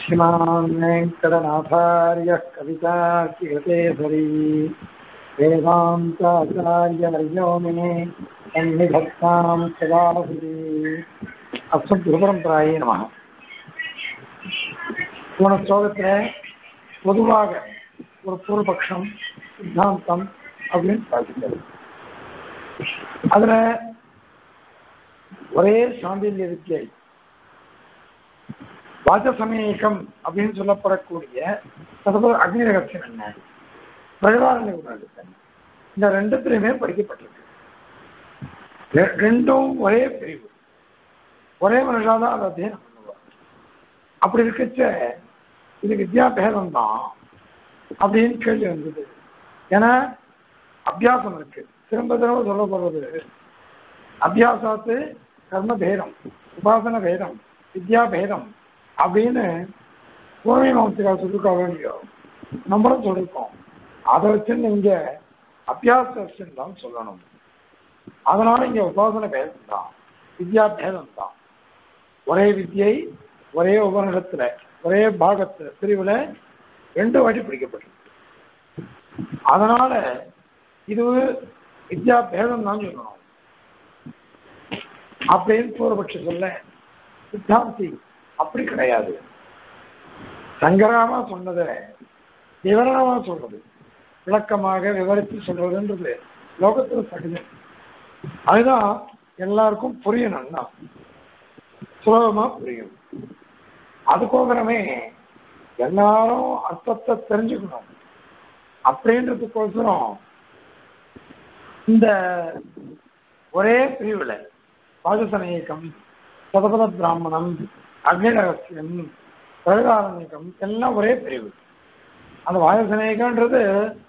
श्रीमान् वेङ्कटनाथार्यः कवितार्किकेसरी वेदान्ताचार्यवर्यो मे सन्निधत्तां सदा हृदि। அஸ்மத்குருபரம்பராயே நமः. போன ஸ்லோகத்தில் பொதுவாக ஒரு பூர்வபக்ஷம் சித்தாந்தம் அப்படின்னு பார்க்கிறது. அதுல ஒரே சாந்தில்ய வித்தியை வாசசமேகம் அப்படின்னு சொல்லப்படக்கூடிய அக்னி ரகசியம் என்ன, பிரகதாரண்ய உபநிஷத்து, இந்த ரெண்டுத்திலையுமே படிக்கப்பட்டிருக்கு. ரெண்டும் ஒரே பிரிவு, ஒரே மனுஷாதான் அதை அத்தியனம் பண்ணுவார். அப்படி இருக்கச்ச இது வித்யாபேதம் தான் அப்படின்னு கேள்வி வந்தது. ஏன்னா அபியாசம் இருக்கு, திரும்ப திரும்ப சொல்லப்படுறது அபியாசத்து கர்ம பேதம், உபாசன பேதம், வித்யா பேதம் அப்படின்னு பூர்வீமாம்சிகால் சொல்லிருக்க வேண்டியோ நம்மளும் சொல்லியிருக்கோம். அதை வச்சுன்னு இங்க அபியாச தான் சொல்லணும். அதனால இங்க உபாசன பேதம் தான், வித்யா பேதம் தான். ஒரே வித்தியை ஒரே உபநிடத்துல ஒரே பாகத்துல பிரிவுல ரெண்டு வாட்டி பிடிக்கப்பட்டிருக்கு. அதனால இது வித்யா பேதம் தான் சொல்லணும் அப்படின்னு பூர்வபட்ச சொல்ல. சித்தாந்தி அப்படி கிடையாது. சங்கராமா சொன்னதை விவரணமா சொல்றது, விளக்கமாக விவரித்து சொல்றதுன்றது லோகத்துல சகஜம். அதுதான் எல்லாருக்கும் புரியணும்னா சுலபமா புரியும். அதுக்கோசரமே எல்லாரும் அர்த்தத்தை தெரிஞ்சுக்கணும் அப்படின்றதுக்கோசரம் இந்த ஒரே பிரிவுல வாசசமேகம், சதபத பிராமணம், அக்னி ரகசியம், பிரகதாரண்யம் எல்லாம் ஒரே பிரிவு. அந்த வாசசமேகன்றது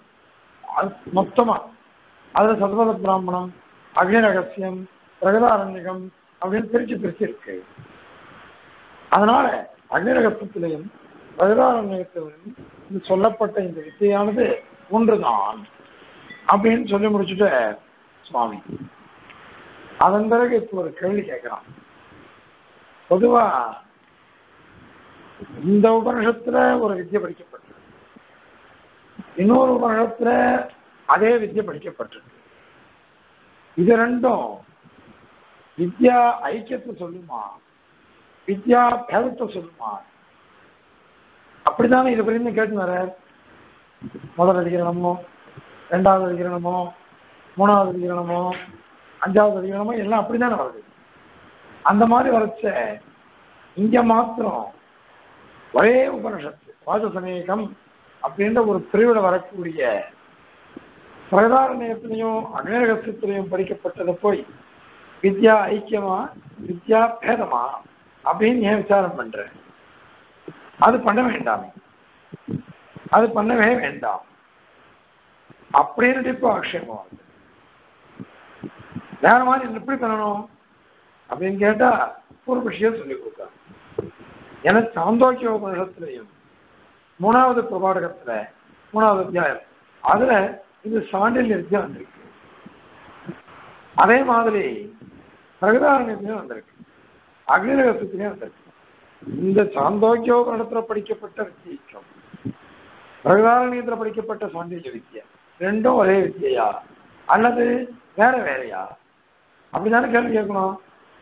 மொத்தமா அதுல சதபத பிராமணம், அக்னி ரகசியம், பிரகதாரண்யம் அப்படின்னு பிரிச்சு இருக்கு. அதனால அக்னி ரகசியத்திலையும் பிரகதாரண்யத்திலும் சொல்லப்பட்ட இந்த வித்தியானது ஒன்றுதான் அப்படின்னு சொல்லி முடிச்சுட்டு சுவாமி அதன் பிறகு இப்போ ஒரு கேள்வி கேட்கிறான். பொதுவா இந்த உபநிஷத்துல ஒரு வித்தியை படிக்கப்பட்டிருக்கு, இன்னொரு உபநிஷத்துல அதே வித்தியை படிக்கப்பட்டிருக்கு. இது ரெண்டும் வித்யா ஐக்கியத்தை சொல்லுமா, வித்யா பேதத்தை சொல்லுமா? அப்படித்தானே இது புரிந்து கேட்டு வர. முதல் அதிகரணமோ, ரெண்டாவது அதிகரணமோ, மூணாவது அதிகரணமோ, அஞ்சாவது அதிகரணமோ எல்லாம் அப்படித்தானே வருது. அந்த மாதிரி வரைச்ச இங்க மாத்திரம் ஒரே உபனிஷத்து வாசசமேகம் அப்படின்ற ஒரு பிரிவில் வரக்கூடிய பிரகதாரண்யத்திலையும் அக்னி ரகசியத்திலையும் படிக்கப்பட்டதை போய் வித்யா ஐக்கியமா வித்யா பேதமா அப்படின்னு ஏன் விசாரம் பண்றேன்? அது பண்ண வேண்டாமே, அது பண்ணவே வேண்டாம் அப்படின்னு இப்போ ஆக்ஷேபம் வருது. வேற மாதிரி எப்படி பண்ணணும் அப்படின்னு கேட்டா பூர்வபக்ஷியை சொல்லிக் கொடுத்தாங்க. எனக்கு சாந்தோக்கிய உபநிஷத்திலையும் மூணாவது பிரபாடகத்துல மூணாவது அத்தியாயம் அதுல இது சாண்டில் வித்யா வந்திருக்கு. அதே மாதிரி பிரகதாரண்யத்திலையும் வந்திருக்கு, அக்னி ரகசியத்திலையும் வந்திருக்கு. இந்த சாந்தோக்கிய உபநிஷத்துல படிக்கப்பட்ட வித்தியம், பிரகதாரண்யத்துல படிக்கப்பட்ட சாண்டில்ய வித்யா ரெண்டும் ஒரே வித்தியா அல்லது வேற வேறையா? அப்படிதானே கேள்வி கேட்கணும்.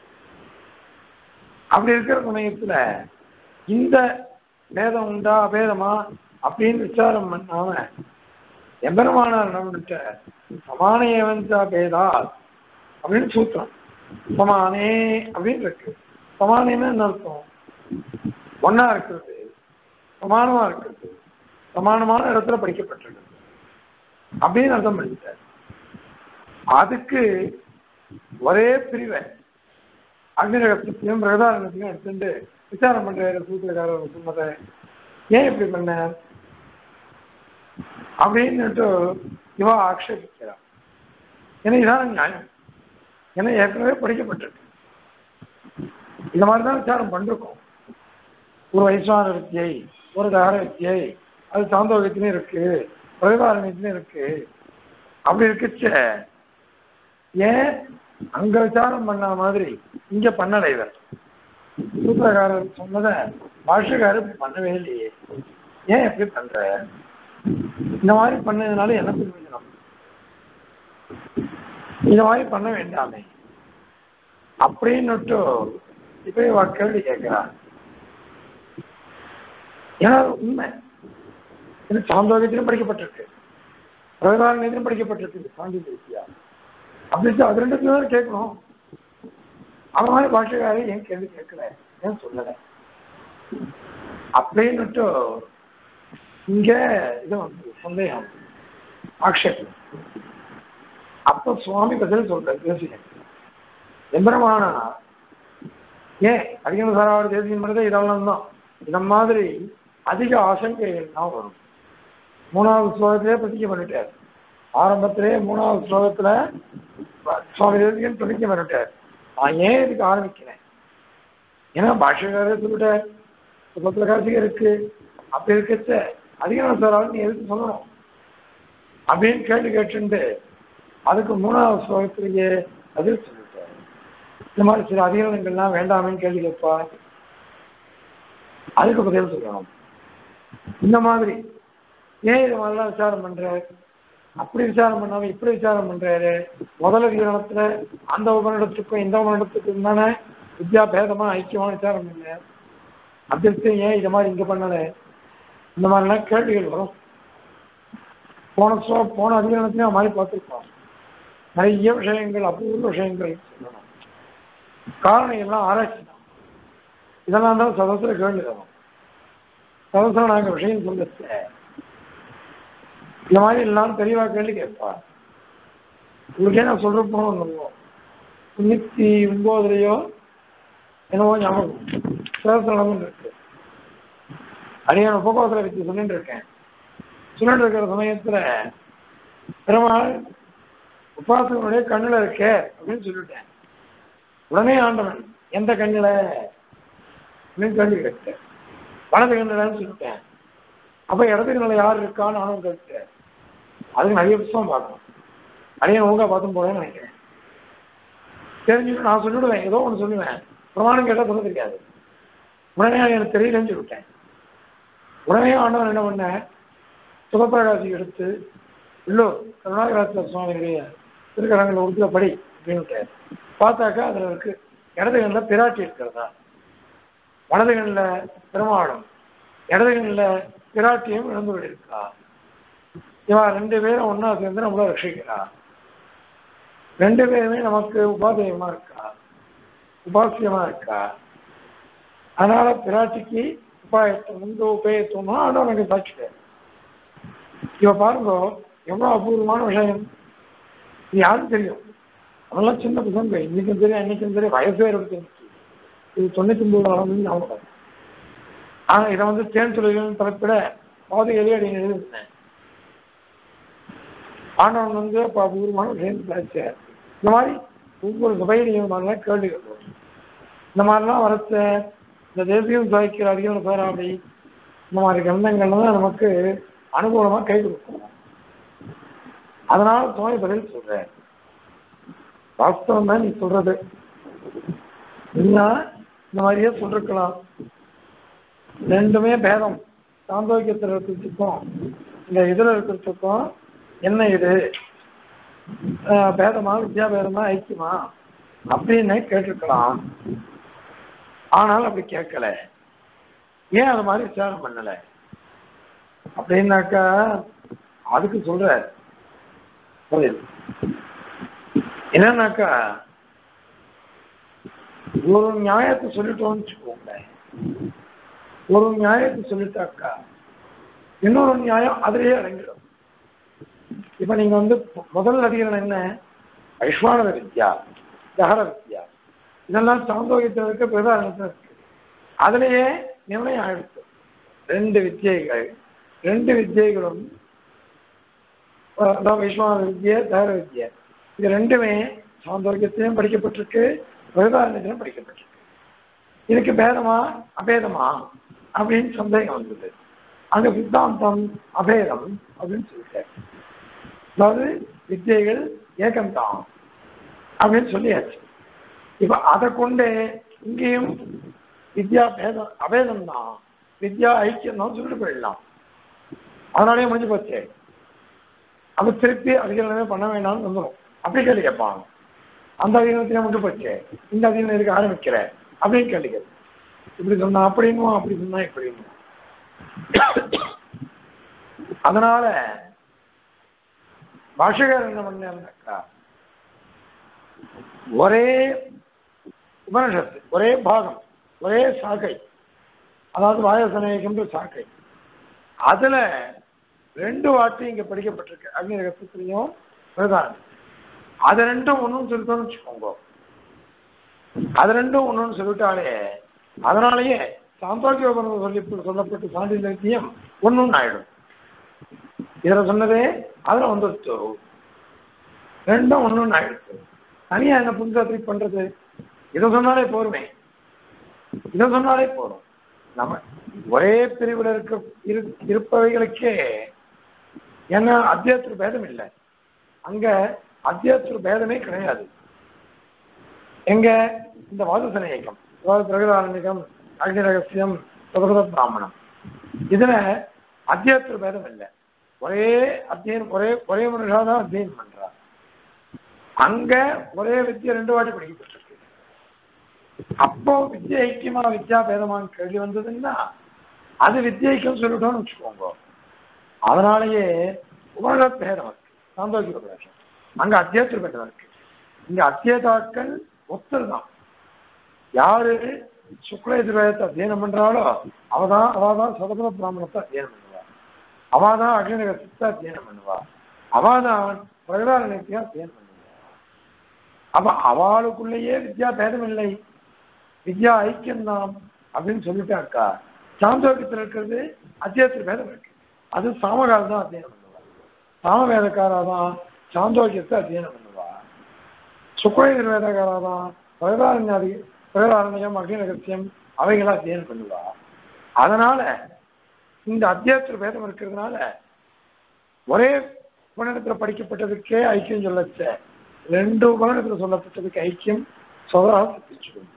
அப்படி இருக்கிற சமயத்துல இந்த பேதம் உண்டா அபேதமா அப்படின்னு விசாரம் பண்ணாம எம்பெருமானார் நம்மகிட்ட சமானேவஞ்சா பேதா அப்படின்னு சூத்திரம், சமானே அப்படின்னு இருக்கு. சமானேன்னு என்ன அர்த்தம்? ஒன்னா இருக்கிறது, சமானமா இருக்கிறது, சமானமான இடத்துல படிக்கப்பட்டிருக்கு அப்படின்னு அர்த்தம் பண்ணிட்டார். அதுக்கு ஒரே பிரிவை அக்னி ரகசியத்தையும் பிரகதாரண்யத்தையும் எடுத்துட்டு விசாரம் பண்ற சூத்திரக்காரர் சொன்னதை ஏன் இப்படி பண்ண அப்படின்னுட்டு இவா ஆக்ஷேபிக்கிறார். ஏன்னா இதான் நியாயம், ஏன்னா ஏற்கனவே படிக்கப்பட்டிருக்கு. இந்த மாதிரிதான் விசாரம் பண்ணிருக்கோம். ஒரு வைஸ்வான வித்தியை, ஒரு தகர வித்தியை, அது சாந்தோகத்திலையும் இருக்கு, பிரகதாரண்யத்திலையும் இருக்கு. அப்படி இருக்குச்ச ஏன் அங்க விசாரம் பண்ண மாதிரி இங்க பண்ணலை? இவர் சூத்திரக்காரர் சொன்னதை பாஷக்காரர் இப்படி பண்ணவே இல்லையே, ஏன் எப்படி பண்ற, இந்த மாதிரி பண்ணதுனால என்ன பிரயோஜனம், இந்த மாதிரி பண்ண வேண்டாமே அப்படின்னுட்டு இப்ப இவ கேள்வி கேட்கிறார். ஏன்னா உண்மை இது சாந்தோகத்திலும் படிக்கப்பட்டிருக்கு, பிரகதாரத்திலும் படிக்கப்பட்டிருக்கு சாந்தி தேசியா அப்படின்னு அது ரெண்டு கேட்கணும். அவன் மாதிரி பாஷக்காரே ஏன் கேள்வி கேட்கல, ஏன் சொல்லல அப்படின்னுட்டு இங்க இது வந்து சந்தேகம் ஆக்ஷேபம். அப்ப சுவாமி பதில் சொல்ற தேசியம் எம்பரமான ஏன் அதிகம் சாராவோட தேசியம் பண்ணதே இதெல்லாம் தான். இந்த மாதிரி அதிக ஆசங்கைகள் தான் வரும். 3வது ஸ்லோகத்திலே பிரதிக்க பண்ணிட்டார். ஆரம்பத்திலே 3வது ஸ்லோகத்துல சுவாமி தேசிகன் பிரதிக்க பண்ணிட்டார். நான் ஏன் இதுக்கு ஆரம்பிக்கிறேன், ஏன்னா பாஷ்யக்காரர் சொல்லிட்டார் சுபத்துல காசிக இருக்கு, அப்படி இருக்கச்ச அதிகம் சாராவது நீ எதுக்கு சொல்லணும் அப்படின்னு கேட்டு கேட்டுண்டு அதுக்கு 3வது ஸ்லோகத்திலேயே பதில் சொல்லிட்டார். இந்த மாதிரி சில அதிகாரங்கள்லாம் வேண்டாமேன்னு கேள்வி கேட்பா, அதுக்கு பதில் சொல்லணும். இந்த மாதிரி ஏன் இது மாதிரிலாம் விசாரம் பண்றாரு, அப்படி விசாரம் பண்ணாம இப்படி விசாரம் பண்றாரு. முதல் அதிகாரத்துல அந்த உபநிடத்துக்கும் இந்த உபநிடத்துக்கும் தானே வித்யா பேதமா ஐக்கியமான விசாரம் பண்ணல, அப்படி ஏன் இது மாதிரி இங்க பண்ணல, இந்த மாதிரிலாம் கேள்விகள் வரும். போன அதிகாரத்திலையும் மாதிரி பார்த்துருக்கோம். நிறைய விஷயங்கள் அபூர்வ விஷயங்கள் சொல்லணும், காரணம் எல்லாம் ஆராய்ச்சி தான். இதெல்லாம் தான் சதஸ்ல கேள்வி தரும். சதஸ்ல நாங்கள் விஷயம் சொல்லிச்சு இந்த மாதிரி எல்லாம் தெளிவா கேள்வி கேட்பா. உங்களுக்கே நான் சொல்ற போனோம் 99 என்னவோ ஞாபகம் சதஸ்ல இருக்கு. அடியான போக்குவரத்துல வச்சு சொல்லிட்டு இருக்கேன். சொல்லிட்டு இருக்கிற சமயத்துல பெருமாள் உபாசகனுடைய கண்ணுல இருக்கே அப்படின்னு சொல்லிட்டேன். உடனே ஆண்டவன் எந்த கண்ணுல அப்படின்னு கேள்வி கேட்டேன். வலது கண்ணுலன்னு சொல்லிட்டேன். அப்ப இடது கண்ணுல யார் இருக்கான்னு நானும் கேட்டேன். அதுக்கு நிறைய புத்தகம் பார்க்கணும். அதையும் ஒழுங்கா பார்த்தும் போறேன்னு நினைக்கிறேன். தெரிஞ்சுட்டு நான் சொல்லிவிடுவேன், ஏதோ ஒன்று சொல்லுவேன். பிரமாணம் கேட்டால் சொல்ல தெரியாது. உடனே எனக்கு தெரியலன்னு சொல்லிவிட்டேன். உடனே ஆண்டவன் என்ன பண்ண சுகப்பிரகாசி எடுத்து இல்லோ கருணாகராஜ சுவாமியுடைய திருக்கரங்களை உறுதியில படி அப்படின்னு பார்த்தாக்கா அதுல இருக்கு இடது கண்ணில் பிராட்டி இருக்கிறதா, வலது கண்ணில் பெருமாளும் இடது கண்ணில் பிராட்டியும் இழந்து இருக்கா. இவா 2 பேரும் ஒன்னா சேர்ந்து நம்மள ரட்சிக்கிறா. 2 பேருமே நமக்கு உபாதேயமா இருக்கா, உபாசியமா இருக்கா. அதனால பிராட்டிக்கு உபாயத்தை உபயத்தோம்னா ஆனா எனக்கு சாட்சிட்டேன். இவ பாருங்க எவ்வளவு அபூர்வமான விஷயம். இது யாரும் தெரியும், அதெல்லாம் சின்ன பசங்க. இன்னைக்கும் தெரியும் அன்னைக்கும் தெரியும், வயசே இருக்கு. இது 99 வளர்ந்து ஞாபகம். ஆனா இதை வந்து தேன் தொழில்கள் தலைப்பிட பாதையிலேயே அடி எழுதிருந்தேன். ஆண்டவன் வந்து அப்ப அபூர்வமான விஷயம் பேச்சு. இந்த மாதிரி ஒவ்வொரு சபையிலையும் மாதிரிலாம் கேள்விகள் வரும். இந்த மாதிரிலாம் வரச்ச இந்த தேசியம் சாய்க்கிற அதிகம் பேராபடி இந்த மாதிரி கிரந்தங்கள்லாம் தான் நமக்கு அனுகூலமா கை கொடுக்கும். அதனால சுவாமி பதில் சொல்றேன். வாஸ்தவம் தான் நீ சொல்றது. இல்லைன்னா இந்த மாதிரியே சொல்லிருக்கலாம். 2மே பேதம். சாந்தோக்கியத்தில் இருக்கிறதுக்கும் இந்த இதுல இருக்கிறதுக்கும் என்ன இது பேதமா வித்யாபேதமா ஐக்கியமா அப்படின்னு கேட்டிருக்கலாம். ஆனால் அப்படி கேட்கல. ஏன் அது மாதிரி விசாரம் பண்ணல அப்படின்னாக்கா அதுக்கு சொல்ற என்னன்னாக்கா ஒரு நியாயத்தை சொல்லிட்டோம்னு வச்சுக்கோங்க. ஒரு நியாயத்தை சொல்லிட்டாக்கா இன்னொரு நியாயம் அதிலேயே அடங்கிடும். இப்ப நீங்க வந்து முதல் அதிகாரம் என்ன, வைஸ்வானர வித்யா, தகர வித்யா, இதெல்லாம் சாந்தோகியத்தில் இருக்க பிரதானத்தில் இருக்கு. அதுலேயே நிர்ணயம் ஆயிடுச்சு. 2 வித்தியைகள், 2 வித்தியைகளும் வைஸ்வானர வித்யா, தகர வித்யா, இது 2மே சாந்தோக்கியத்திலையும் படிக்கப்பட்டிருக்கு, பிரதானத்திலும் படிக்கப்பட்டிருக்கு. இதுக்கு பேதமா அபேதமா அப்படின்னு சந்தேகம் வந்தது. அங்க சித்தாந்தம் அபேதம் அப்படின்னு சொல்லிட்டாரு. அதாவது வித்தியைகள் ஏகம்தான் அப்படின்னு சொல்லியாச்சு. இப்ப அதை கொண்டு இங்கேயும் வித்யா பேதம் அபேதம் தான், வித்யா ஐக்கியம் தான் சொல்லிட்டு போயிடலாம். அதனாலேயே முடிஞ்சு போச்சு. அப்ப திருப்பி அதிகாரமே பண்ண வேண்டாம்னு வந்துடும். அப்படி கேள்வி கேட்பாங்க. அந்த அதிகாரத்திலே மட்டும் போச்சு, இந்த அதிகாரம் இருக்க ஆரம்பிக்கிற அப்படின்னு கேள்வி கேட்பேன். இப்படி சொன்னா அப்படின்னும், அப்படி சொன்னா இப்படின்னு. அதனால பாஷகாரர் என்ன பண்ணாக்கா, ஒரே உபனிஷத்து, ஒரே பாகம், ஒரே சாக்கை, அதாவது வாயசனேகம்ன்ற சாக்கை, அதுல 2 வார்த்தை இங்க படிக்கப்பட்டிருக்கு. அக்னி ரகசியத்திலையும் பிரதானம். அது 2 ஒண்ணுன்னு சொல்லிட்டோம்னு வச்சுக்கோங்க. அது 2 ஒண்ணுன்னு சொல்லிட்டாலே அதனாலேயே சாந்தோக்கிய சொல்லப்பட்ட சாண்டில்யம் ஒண்ணுன்னு ஆயிடும். இதுல சொன்னதே அதுல வந்துருச்சு, 2 ஒண்ணுன்னு ஆயிடுச்சு. தனியா என்ன புதுசாக பண்றது? இதை சொன்னாலே போருமே, இதை சொன்னாலே போதும். நம்ம ஒரே பிரிவில் இருப்பவைகளுக்கே ஏன்னா அத்தியாத்திர பேதம் இல்லை. அங்க அத்தியாத்திர பேதமே கிடையாது. எங்க இந்த வாதசன இயக்கம், அதாவது பிரகதாரண்யம், அக்னி ரகசியம், சதபத பிராமணம், இதுல அத்தியாத்திர பேதம் இல்லை. ஒரே அத்தியனம், ஒரே மனுஷா தான் அத்தியனம் பண்றார். அங்க ஒரே வித்தியை 2 வாட்டி படிக்கப்பட்டிருக்கு. அப்போ வித்யா ஐக்கியமா வித்யா பேதமான கேள்வி வந்ததுன்னா அது வித்யைக்கம் சொல்லிட்டோம்னு வச்சுக்கோங்க. அதனாலேயே உலக பேதம் இருக்கு, சாந்தோக்கிய உபதேசம். அங்க அத்தியாத்திர பேதம் இருக்கு. இங்க அத்தியதாக்கள் ஒத்தல் தான். யாரு சுக்ல எதிர்வேதத்தை அத்தியனம் பண்றாளோ அவதான் சதபத பிராமணத்தை அத்தியனம் பண்ணுவா, அவாதான் அக்னி ரகசியத்தை அத்தியனம் பண்ணுவா, அவாதான் பிரகதாரண்யத்தையும் அத்தியனம் பண்ணுவா. அப்ப அவளுக்குள்ளேயே வித்யா பேதம் இல்லை, வித்யா ஐக்கியம்தான் அப்படின்னு சொல்லிட்டாக்கா, சாந்தோக்கியத்தில் இருக்கிறது அத்தியாத்திர பேதம் இருக்கு. அது சாமகால் தான் அத்தியனம் பண்ணுவா, சாமவேதக்காராதான் சாந்தோக்கியத்தை அத்தியனம் பண்ணுவா, சுக்ல வேதக்காராதான் பிரகதாரண்யம், அக்னி ரகசியம் அவைகளா அத்தியனம் பண்ணுவா. அதனால இந்த அத்தியாத்திர பேதம் இருக்கிறதுனால ஒரே உபநிடத்தில் படிக்கப்பட்டதுக்கே ஐக்கியம் சொல்லச்ச, 2 உபநிடத்தில் சொல்லப்பட்டதுக்கு ஐக்கியம் சொதராக சித்திச்சுடும்.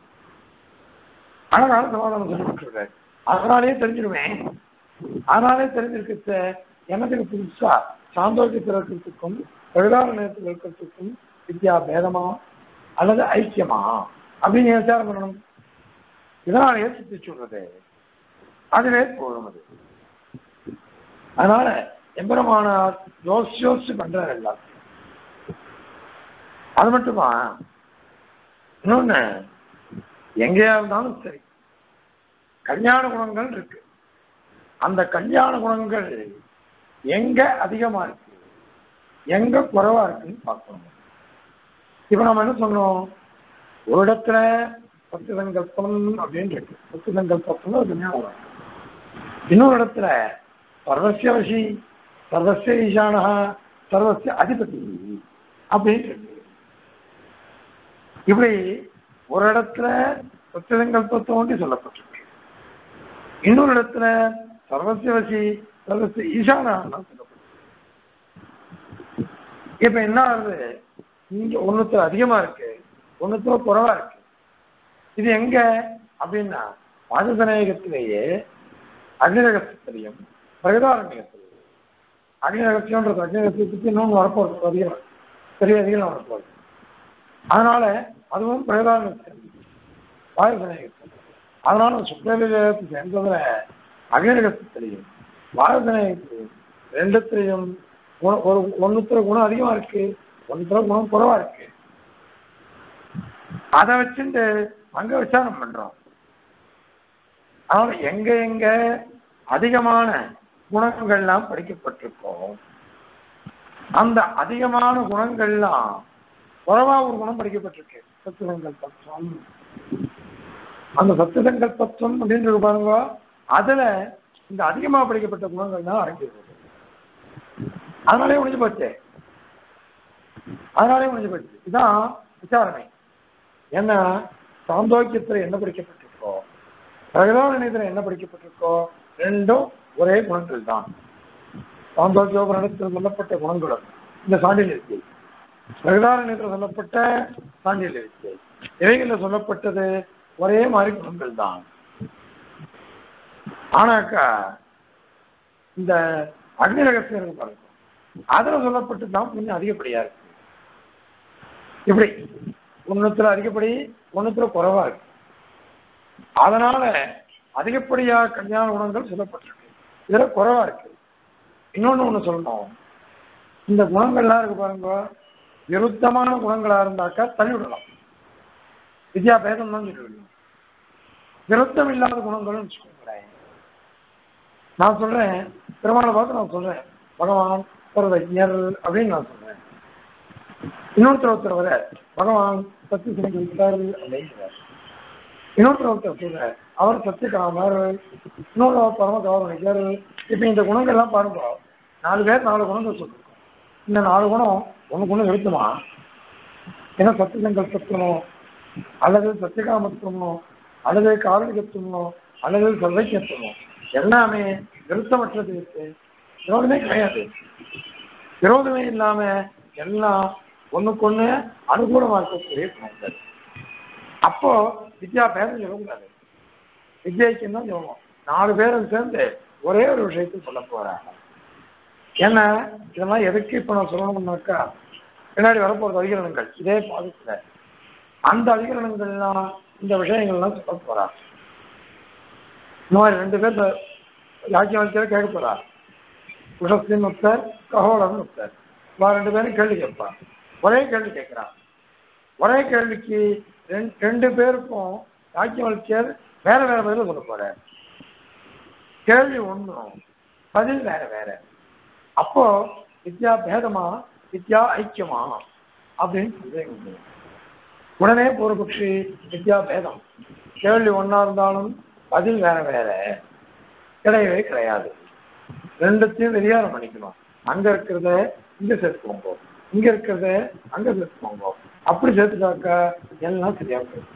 அழகான சமாதானம் சொல்லப்பட்டிருக்காரு. அதனாலே தெரிஞ்சிருவேன். அதனாலே தெரிஞ்சிருக்க என்னத்துக்கு புதுசா சாந்தோக்கியத்தில் இருக்கிறதுக்கும் பிரகதாரண்யத்தில் இருக்கிறதுக்கும் வித்யா பேதமா அல்லது ஐக்கியமா அப்படின்னு விசாரம் பண்ணணும். இதனாலேயே சித்தி சொல்றது அதுவே போதும். அது அதனால எம்பெருமானார் யோசிச்சு பண்றாரு எல்லாத்தையும். அது மட்டுமா, இன்னொன்னு எங்கேயா இருந்தாலும் சரி கல்யாண குணங்கள் இருக்கு. அந்த கல்யாண குணங்கள் எங்க அதிகமா இருக்கு, எங்க குறைவா இருக்குன்னு பார்க்கணும். இப்ப நம்ம என்ன சொன்னோம், ஒரு இடத்துல பத்து சங்கல்பம் அப்படின்னு இருக்கு, பத்து சங்கல்பம் ஒரு கல்யாண குணம். இன்னொரு இடத்துல சர்வசிய வசி, சர்வசிய ஈசானா, சர்வசிய அதிபதி அப்படின்னு இருக்கு. இப்படி ஒரு இடத்துல சத்தியசங்கல்பத்தை ஒன்றி சொல்லப்பட்டிருக்கு, இன்னொரு இடத்துல சர்வசிய வசி, சர்வசிய ஈசானா சொல்லப்பட்டிருக்கு. இப்ப என்ன ஆகுது, இங்க ஒண்ணுத்துல அதிகமா இருக்கு, ஒண்ணுத்துல குறைவா இருக்கு. இது எங்க அப்படின்னா வாதசநாயகத்திலேயே அக்னிரகத்திலையும் பிரகதாரண்யத்திலையும். அக்னிரகத்தியம்ன்றது அக்னிரகத்துக்கு இன்னொன்று வரப்போறது அதிகமாக பெரிய அதிகம் வரப்போகுது. அதனால அதுவும் பிரகதாரண்யத்தில் வாயுசநாயகத்தில். அதனால சுக்லவிஜயத்தை சேர்ந்ததுல அக்னிரகத்திலையும் வாயுசநாயகத்திலையும் 2த்திலையும் ஒரு ஒன்னுத்துல குணம் அதிகமா இருக்கு, ஒன்னுத்துல குணம் குறைவா இருக்கு. அதை வச்சுட்டு அங்க விசாரணை பண்றோம். அதனால எங்க எங்க அதிகமான குணங்கள்லாம் படிக்கப்பட்டிருக்கோம், அந்த அதிகமான குணங்கள்லாம் குறைவா ஒரு குணம் படிக்கப்பட்டிருக்கு, சத்துசங்கல்பத்துவம். அந்த சத்துசங்கல்பத்துவம் அப்படின்றது பாருங்க, அதுல இந்த அதிகமா படிக்கப்பட்ட குணங்கள் தான் அடங்கிடுது. அதனாலே முடிஞ்சு போச்சு, அதனாலே முடிஞ்சு போச்சு. இதுதான் விசாரணை. ஏன்னா சாந்தோக்கியத்துல என்ன படிக்கப்பட்டிருக்கோ, பிரகதாரண்யத்துல என்ன படிக்கப்பட்டிருக்கோ, 2ம் ஒரே குணங்கள் தான். சாந்தோக்கியோபரணத்தில் சொல்லப்பட்ட குணங்களும் இந்த சாண்டில் இருக்கு, பிரகதாரண்யத்தில் சொல்லப்பட்ட சாண்டில் இருக்கு, இவைகளில் சொல்லப்பட்டது ஒரே மாதிரி குணங்கள் தான். ஆனாக்கா இந்த அக்னி ரகசியம் இருக்கு பாருங்க, அதுல சொல்லப்பட்டு தான் கொஞ்சம் அதிகப்படியா இருக்கு. இப்படி ஒண்ணுத்துல அதிகப்படி ஒண்ணுத்துல குறைவா இருக்கு. அதனால அதிகப்படியா கல்யாண குணங்கள் சொல்லப்பட்டிருக்கு, இதுல குறைவா இருக்கு. ஒண்ணு சொல்லணும், இந்த குணங்கள்லாம் இருக்கு பாருங்க, விருத்தமான குணங்களா இருந்தாக்கா தள்ளிவிடலாம், வித்யா பேதம் தான் சொல்லிவிடலாம். விருத்தம் இல்லாத குணங்கள்னு வச்சுக்கோங்களேன். நான் சொல்றேன் பெருமாளை பார்த்து நான் சொல்றேன் பகவான் சர்வஜர் அப்படின்னு நான் சொல்றேன். இன்னொருத்தர் வர பகவான் சத்திய சிலைக்கிறார் அப்படிங்கிறார். இன்னொருத்தர் சொல்ற அவர் சத்தியகாமர், இன்னொரு பரம கௌரவனிகர். இப்ப இந்த குணங்கள்லாம் பாருங்க, 4 பேர் 4 குணங்கள் சொல்லிருக்கோம். இந்த 4 குணம் ஒண்ணுக்கு ஒண்ணு விருத்தமா? ஏன்னா சத்தியசங்கல்பத்துவமோ அல்லது சத்தியகாமத்துவமோ அல்லது காரணிகத்துவமோ அல்லது சர்வைக்கியத்துவமோ எல்லாமே விருத்தமற்றது இருக்கு, விரோதமே கிடையாது. விரோதமே இல்லாம எல்லாம் ஒண்ணுக்கு ஒண்ணு அனுகூலமா இருக்கக்கூடிய குணங்கள். அப்போ வித்யா பேரம் சொல்லக்கூடாது, வித்யாய்க்கு தான் சொல்லணும். 4 பேரும் சேர்ந்து ஒரே ஒரு விஷயத்தை சொல்ல போறாங்க. ஏன்னா இதெல்லாம் எதுக்கு இப்ப நான் சொல்லணும்னாக்கா, பின்னாடி வரப்போறது அதிகரணங்கள் இதே பாதத்துல, அந்த அதிகரணங்கள்லாம் இந்த விஷயங்கள்லாம் சொல்ல போறாங்க. இந்த மாதிரி 2 பேர் யாக்கியவாக்கியால கேட்க போறார், உஷத்தின் முத்தர் ககோளன் முத்தர். 2 பேரும் கேள்வி கேட்பான், ஒரே கேள்வி கேட்கிறான். ஒரே கேள்விக்கு 2 பேருக்கும் யாக்கியவாக்கியர் வேற வேற பதில சொல்ல போற. கேள்வி ஒண்ணும் பதில் வேற வேற. அப்போ வித்யா பேதமா வித்யா ஐக்கியமா அப்படின்னு சொல்லி உடனே பூர்வபக்ஷி வித்யா பேதம், கேள்வி ஒன்னா இருந்தாலும் பதில் வேற வேற கிடையவே கிடையாது. 2த்தையும் விரியாரம் பண்ணிக்கணும். அங்க இருக்கிறத இங்க சேர்த்துக்கோங்க, இங்க இருக்கிறத அங்க சேர்த்துக்கோங்க. அப்படி சேர்த்துட்டாக்கா எல்லாம் சரியா போகும்.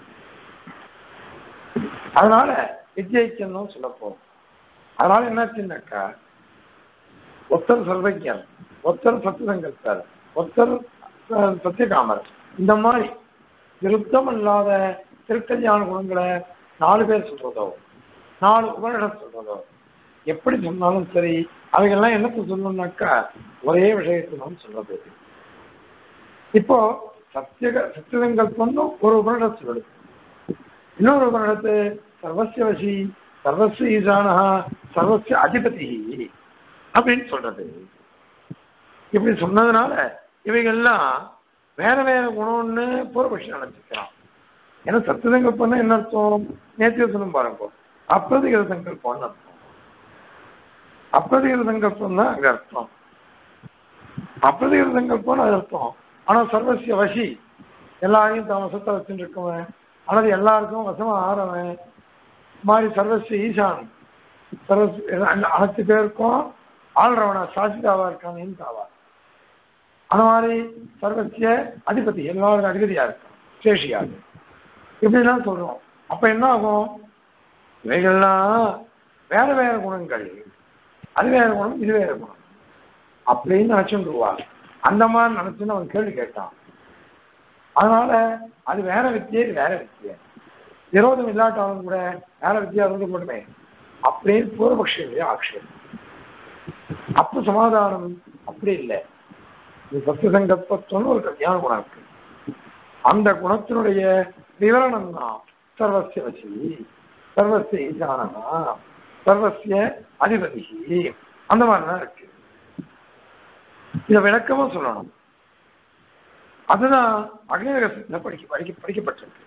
அதனால வித்யைக்கியம் சொல்ல போறோம். அதனால என்னாச்சுன்னாக்கா, ஒருத்தர் சர்வஜன், ஒருத்தர் சத்தியசங்கல்பர், ஒருத்தர் சத்தியகாமர், இந்த மாதிரி விருத்தம் இல்லாத திருக்கல்யாண குணங்களை 4 பேர் சொல்றதோ 4 உபனிடம் சொல்றதோ எப்படி சொன்னாலும் சரி, அவைகள்லாம் என்னத்தை சொல்லணும்னாக்கா ஒரே விஷயத்தை தான் சொல்றது. இப்போ சத்தியசங்கல்பம் ஒரு உபனிடம் சொல்லுது, இன்னொரு உபனிடத்து சர்வசிய வசி சர்வஸ்ய ஈசானா சர்வஸ்ய அதிபதி அப்படின்னு சொல்றது. இப்படி சொன்னதுனால இவைகள்லாம் வேற வேற குணம்னு பூர்வபக்ஷி நினைச்சுக்கிறான். ஏன்னா சத்தியசங்கல்பம்னா என்ன அர்த்தம்? நேற்று சொல்லும் பாருங்க, அப்பிரதிகிற சங்கல்பம்னு அர்த்தம். அப்பிரதிகிற சங்கல்பம் தான் அங்க அர்த்தம். அப்பிரதிகிற சங்கல்பம்னு அது அர்த்தம். ஆனா சர்வசிய வசி, எல்லாரையும் தான் வசத்தை வச்சுட்டு இருக்கவன் அல்லது எல்லாருக்கும் வசமா ஆறவன் மாதிரி சர்வஸ்ய ஈசான், அனைத்து பேருக்கும் ஆள்றவனா சாசிதாவா இருக்கான் தாவா. அந்த மாதிரி சர்வசிய அதிபதி, எல்லாருக்கும் அதிபதியா இருக்கான், சேஷியாக. இப்படிலாம் சொல்றோம். அப்ப என்ன ஆகும்? இவைகள்லாம் வேற வேற குணங்கள், அது வேற குணம் இது வேற குணம் அப்படின்னு நினைச்சுருவா. அந்த மாதிரி நினைச்சுன்னு அவன் கேள்வி கேட்டான். அதனால அது வேற வித்தியை, இது வேற வித்தியை, விரோதம் இல்லாட்டாலும் கூட வேற வித்தியா இருந்து மட்டுமே அப்படின்னு பூர்வபக்ஷியுடைய ஆட்சேபம். அப்ப சமாதானம் அப்படி இல்லை. சத்தியசங்கல்பத்துவம்னு ஒரு கல்யாண குணம் இருக்கு, அந்த குணத்தினுடைய விவரணம் தான் சர்வசிய வசி சர்வசிய ஈசானமா சர்வசிய அதிபதி, அந்த மாதிரிதான் இருக்கு. இதை விளக்கமும் சொல்லணும். அதுதான் அக்னிரகசியத்துல படிக்கப்பட்டிருக்கு.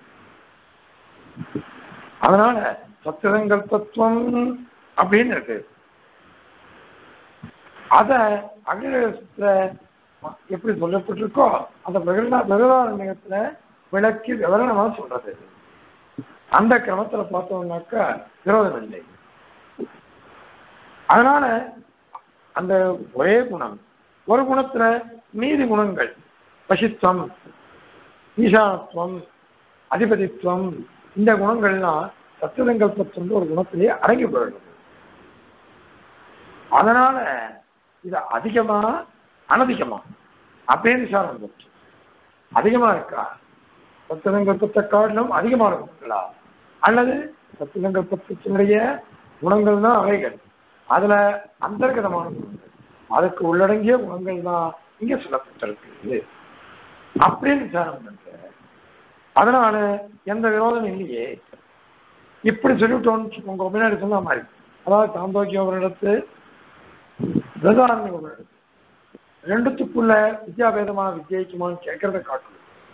அதனால சத்தியசங்கல்பத்துவம் அப்படின்னு இருக்கு. அத அக்னிரகசியத்துல எப்படி சொல்லப்பட்டிருக்கோ அந்த பிரகதாரண்யத்துல விளக்கி விவரணமா சொல்றது. அந்த கிரமத்துல பார்த்தோம்னாக்கா விரோதம் இல்லை. அதனால அந்த ஒரே குணம், ஒரு குணத்துல மீதி குணங்கள் வசித்துவம், ஈசானத்துவம், அதிபதித்துவம், இந்த குணங்கள்லாம் சத்தியசங்கல்பத்துவம் ஒரு குணத்திலேயே அடங்கி போயிடுது. அதனால இது அதிகமா அனதிகமா அப்படின்னு விசாரம் போச்சு. அதிகமா இருக்கா சத்தியசங்கல்பத்தை காட்டிலும் அதிகமான குணங்களா, அல்லது சத்தியசங்கல்பத்தினுடைய குணங்கள் தான் அவைகள். அதுல அந்தர்கதமான குணங்கள், அதுக்கு உள்ளடங்கிய குணங்கள் தான் இங்க சொல்லப்பட்டிருக்கு அப்படின்னு விசாரம் பண்ற. அதனால எந்த விரோதம் இல்லையே. இப்படி சொல்லிவிட்டோம்னு உங்க முன்னாடி சொன்ன மாதிரி, அதாவது சாந்தோக்கிய ஒரு இடத்து, பிரதாரண்ய ஒரு இடத்து, ரெண்டுத்துக்குள்ள வித்யாபேதமான வித்தியாக்குமான்னு கேட்கறத காட்டணும்.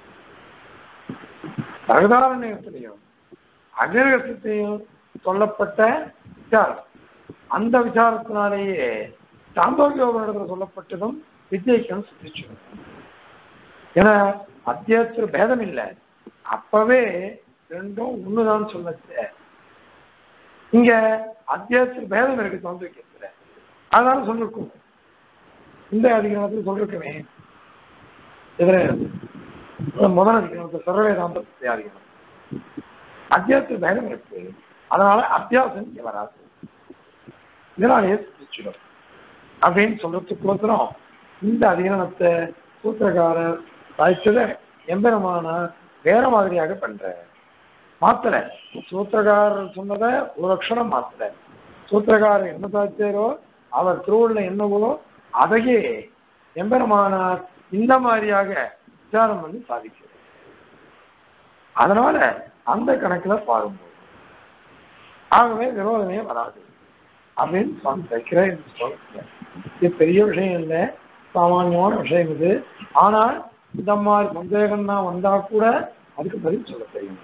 பிரகதாரண்யத்திலையும் அகிரகத்தையும் சொல்லப்பட்ட விசாரம், அந்த விசாரத்தினாலேயே சாந்தோக்கிய ஒரு இடத்துல சொல்லப்பட்டதும் வித்தியைக்கும் சித்திச்சு. ஏன்னா அத்தியாத்திர பேதம் இல்லை, அப்பவே ரெண்டும் ஒண்ணுதான் சொல்லச்சு. இங்க அத்தியாத்திர பேதம் இருக்கு சாந்தோக்கியத்துல, அதனால சொல்லிருக்கும். இந்த அதிகாரத்தில் சொல்லிருக்கவே இதுல முதல் அதிகாரத்தில் சர்வவேதாந்த அதிகாரம் அத்தியாத்திர பேதம் இருக்கு, அதனால அத்தியாசம் இங்க வராது, இதனாலேயே சித்திச்சிடும் அப்படின்னு சொல்றதுக்கோசரம் இந்த அதிகாரத்தை சூத்திரக்காரர் சாய்ச்சத எம்பெருமான வேற மாதிரியாக பண்ற. மாத்தல சூத்திரக்காரர் சொன்னதை ஒரு அக்ஷரம் மாத்தல. சூத்திரக்காரர் என்ன சாய்ச்சாரோ, அவர் திருவுள்ள என்னவோ அதையே எம்பெருமானார் இந்த மாதிரியாக விசாரம் பண்ணி சாதிக்கிறார். அதனால அந்த கணக்குல பாரும்போது ஆகவே விரோதமே வராது அப்படின்னு சுவாமி தைக்கிறேன். இது பெரிய விஷயம் இல்லை, சாமானியமான விஷயம் இது. ஆனால் இந்த மாதிரி சந்தேகம் தான் வந்தா கூட அதுக்கு பதில் சொல்ல தெரியணும்,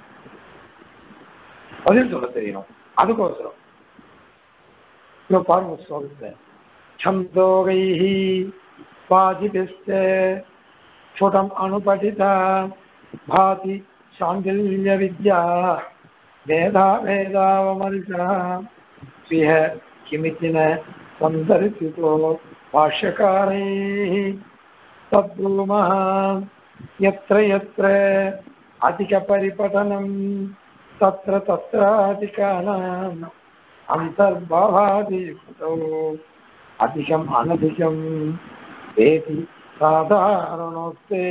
பதில் சொல்ல தெரியணும். அதுக்கோசரம் இப்ப பாருங்க ஸ்லோகத்தை, சந்தோகைஹி பாதிபிஸ்தே ஸ்புடம் அனுபடிதா பாதி சாண்டில்ய வித்யா வேதா வேதாவமரிசா ஸ்விஹ கிமிதின சந்தரிசிதோ பாஷ்யகாரைः தத்ரூமः யத்ர யத்ர அதிக பரிபடனம் தத்ர தத்ர அதிகானாம் அந்தர்பாவாதியுக்தோ அதிகம் அனதிகம் வேதி சாதாரணோக்தே.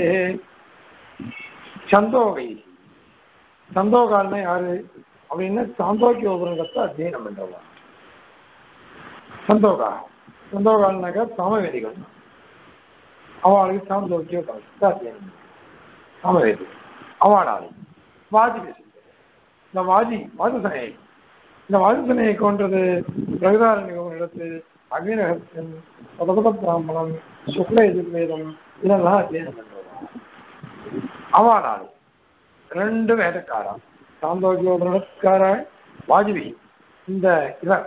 சந்தோகை, சந்தோகால்னா யாரு அப்படின்னா சாந்தோக்கிய உபநிடத்தை அத்தியனம் பண்றவா சந்தோகா. சந்தோகால்னாக்கா சாமவேதிகள், அவளுக்கு சாந்தோக்கிய அத்தியனம் சாமவேதி அவளாளி. வாதி இந்த வாதிசனையை, இந்த வாதிசனையை கொன்றது பிரகதாரண்ய இடத்து அக்னிரகத்தின் பதபத பிராமணம் சுக்ல எதிர்வேதம் இதெல்லாம் அத்தியனம் பண்றவா அவளாளி. ரெண்டு வேதக்காரா, சாந்தோக்கியோபனிடக்கார வாஜ்வி, இந்த இவர்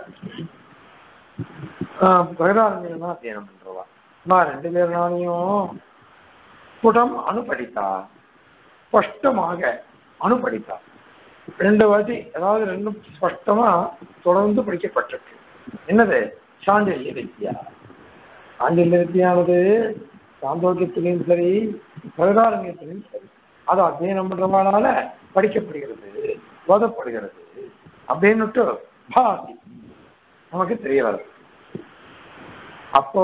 பிரகதாரண்யம் தான் அத்தியனம் பண்றவா. நான் ரெண்டு பேர்னாலையும் குடம் அனுபடித்தா, ஸ்பஷ்டமாக அனுபடித்தா, ரெண்டு வாட்டி, அதாவது ரெண்டும் ஸ்பஷ்டமா தொடர்ந்து படிக்கப்பட்டிருக்கு. என்னது? சாண்டில்ய வித்யா. சாண்டில்ய வித்தியானது சாந்தோக்கியத்திலையும் சரி பிரகதாரண்யத்திலையும் சரி அது அத்தியனம் பண்றவனால படிக்கப்படுகிறது, ஓதப்படுகிறது அப்படின்னுட்டு பாதி நமக்கு தெரிய வருது. அப்போ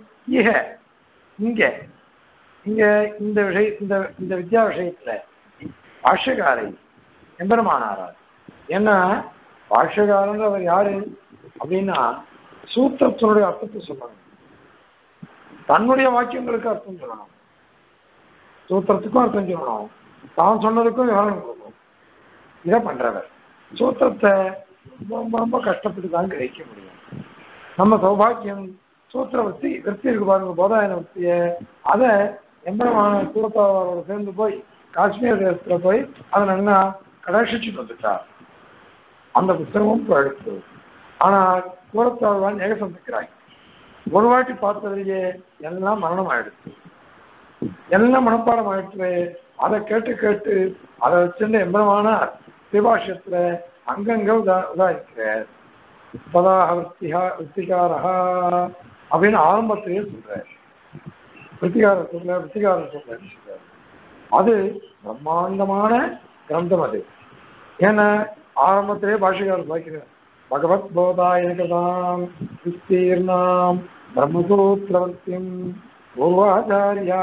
இங்க இங்க இந்த விஷய இந்த வித்யா விஷயத்துல பாஷ்யகாரை எம்பெருமானாரார். ஏன்னா பாஷ்யகாரன் அவர் யாரு அப்படின்னா சூத்திரத்தினுடைய அர்த்தத்தை சொல்லணும், தன்னுடைய வாக்கியங்களுக்கு அர்த்தம் சொல்லணும், சூத்திரத்துக்கும் அர்த்தம் சொல்லணும், தான் சொன்னதுக்கும் விவரணம் கொடுக்கணும். இதை பண்றவர் சூத்திரத்தை ரொம்ப ரொம்ப கஷ்டப்பட்டு தான் கிரகிக்க முடியும். நம்ம சௌபாக்கியம் சூத்திர விற்பி இருக்கு பாருங்க, போதாயன விற்பிய அதை எம்பெருமான சூரத்தாரோட சேர்ந்து போய் காஷ்மீர் தேசத்துல போய் அதை நல்லா கடாட்சிச்சுட்டு வந்துட்டார். அந்த புத்தகமும் எடுத்து, ஆனால் சூரத்தாழ்வான் ஏகசந்திக்கிறாய் ஒரு வாட்டி பார்த்ததுலேயே எல்லாம் மரணம் ஆயிடுச்சு, எல்லாம் மனப்பாடம் ஆயிடுச்சு. அதை கேட்டு கேட்டு அதை வச்சிருந்த எம்பெருமானார் திரிபாஷ்யத்துல அங்கங்க உதாரிக்கிறார். பதாக விற்பிகாரா அப்படின்னு ஆரம்பத்திலேயே சொல்றார். விற்பிகாரர் சொல்றாரு. அது பிரம்மாண்டமான கிரந்தம் அது. ஏன்னா ஆரம்பத்திலே பாஷைக்காரர் பாய்க்கிறார், பகவத் போதாயகதாம் விஸ்தீர்ணாம் பிரம்மசூத்திரவர்த்திம் பூர்வாச்சாரியா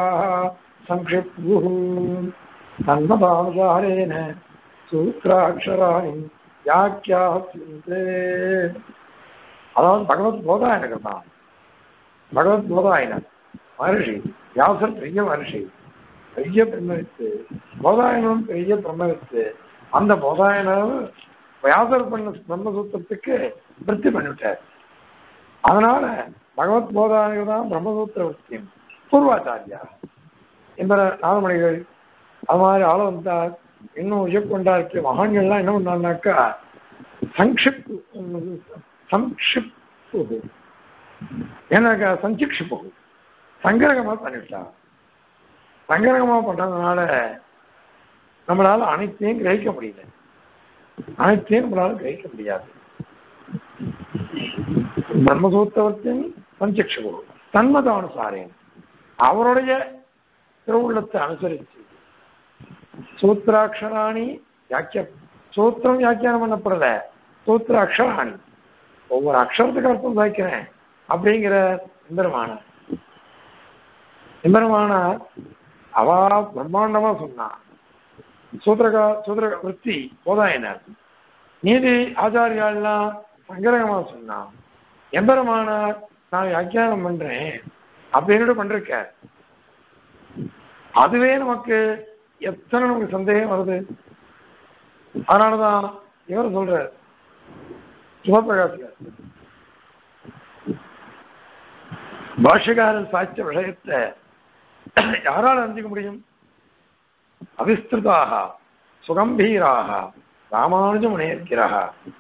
சங்கிப்து தன்மதானுசாரேன சூத்ராட்சராணி வியாக்கியாக சிந்து. அதாவது பகவத் போதாயனகர் தான். பகவத் போதாயனர் மகர்ஷி, வியாசர் பெரிய மகர்ஷி, பெரிய பிரம்மவித்து, போதாயனும் பெரிய பிரம்மவித்து. அந்த போதாயனர் வியாசர் பண்ண பிரம்மசூத்திரத்துக்கு விருத்தி பண்ணிவிட்டார். அதனால பகவத் போதாயனர் தான் பிரம்மசூத்திர விருத்தியும் பூர்வாச்சாரியா என்பன நாதமணிகள் அது மாதிரி ஆள வந்தார். இன்னும் உயர்கொண்டாருக்கு மகான்கள்லாம் என்ன பண்ணான்னாக்கா சங்கிப்து ஏன்னாக்கா சஞ்சிக்ஷிப்பு சங்கரகமா பண்ணிவிட்டார். சங்கரகமா பண்றதுனால நம்மளால அனைத்தையும் கிரகிக்க முடியல, அனைத்தையும் நம்மளால கிரகிக்க முடியாது. பிரம்மசூத்திரத்தின் சஞ்சிக்ஷிப்பு தன்மதானுசாரேன் அவருடைய திருவுள்ளத்தை அனுசரிச்சு சூத்திராட்சராணி சூத்திரம் வியாக்கியானம் பண்ணப்படல, சூத்திர அக்ஷராணி ஒவ்வொரு அக்ஷரத்துக்கு அர்த்தம் வைக்கிறேன் அப்படிங்கிற எம்பெருமான அவா பிரம்மாண்டமா சொன்னான். சூத்திர விற்பி போதாயினர் நீதி ஆச்சாரியாலாம் சங்கரகமா சொன்னான். எம்பெருமான நான் வியாக்கியானம் பண்றேன் அப்படின்னு பண்றிருக்க. அதுவே நமக்கு எத்தனை நமக்கு சந்தேகம் வருது. அதனாலதான் இவர் சொல்ற சிவபிரகாசியார் பாஷ்யக்காரன் சாட்சிய விஷயத்தை யாரால் அறிஞ்சிக்க முடியும்? அவிஸ்திருதாக சுகம்பீராக ராமானுஜ முனையர்கிறாக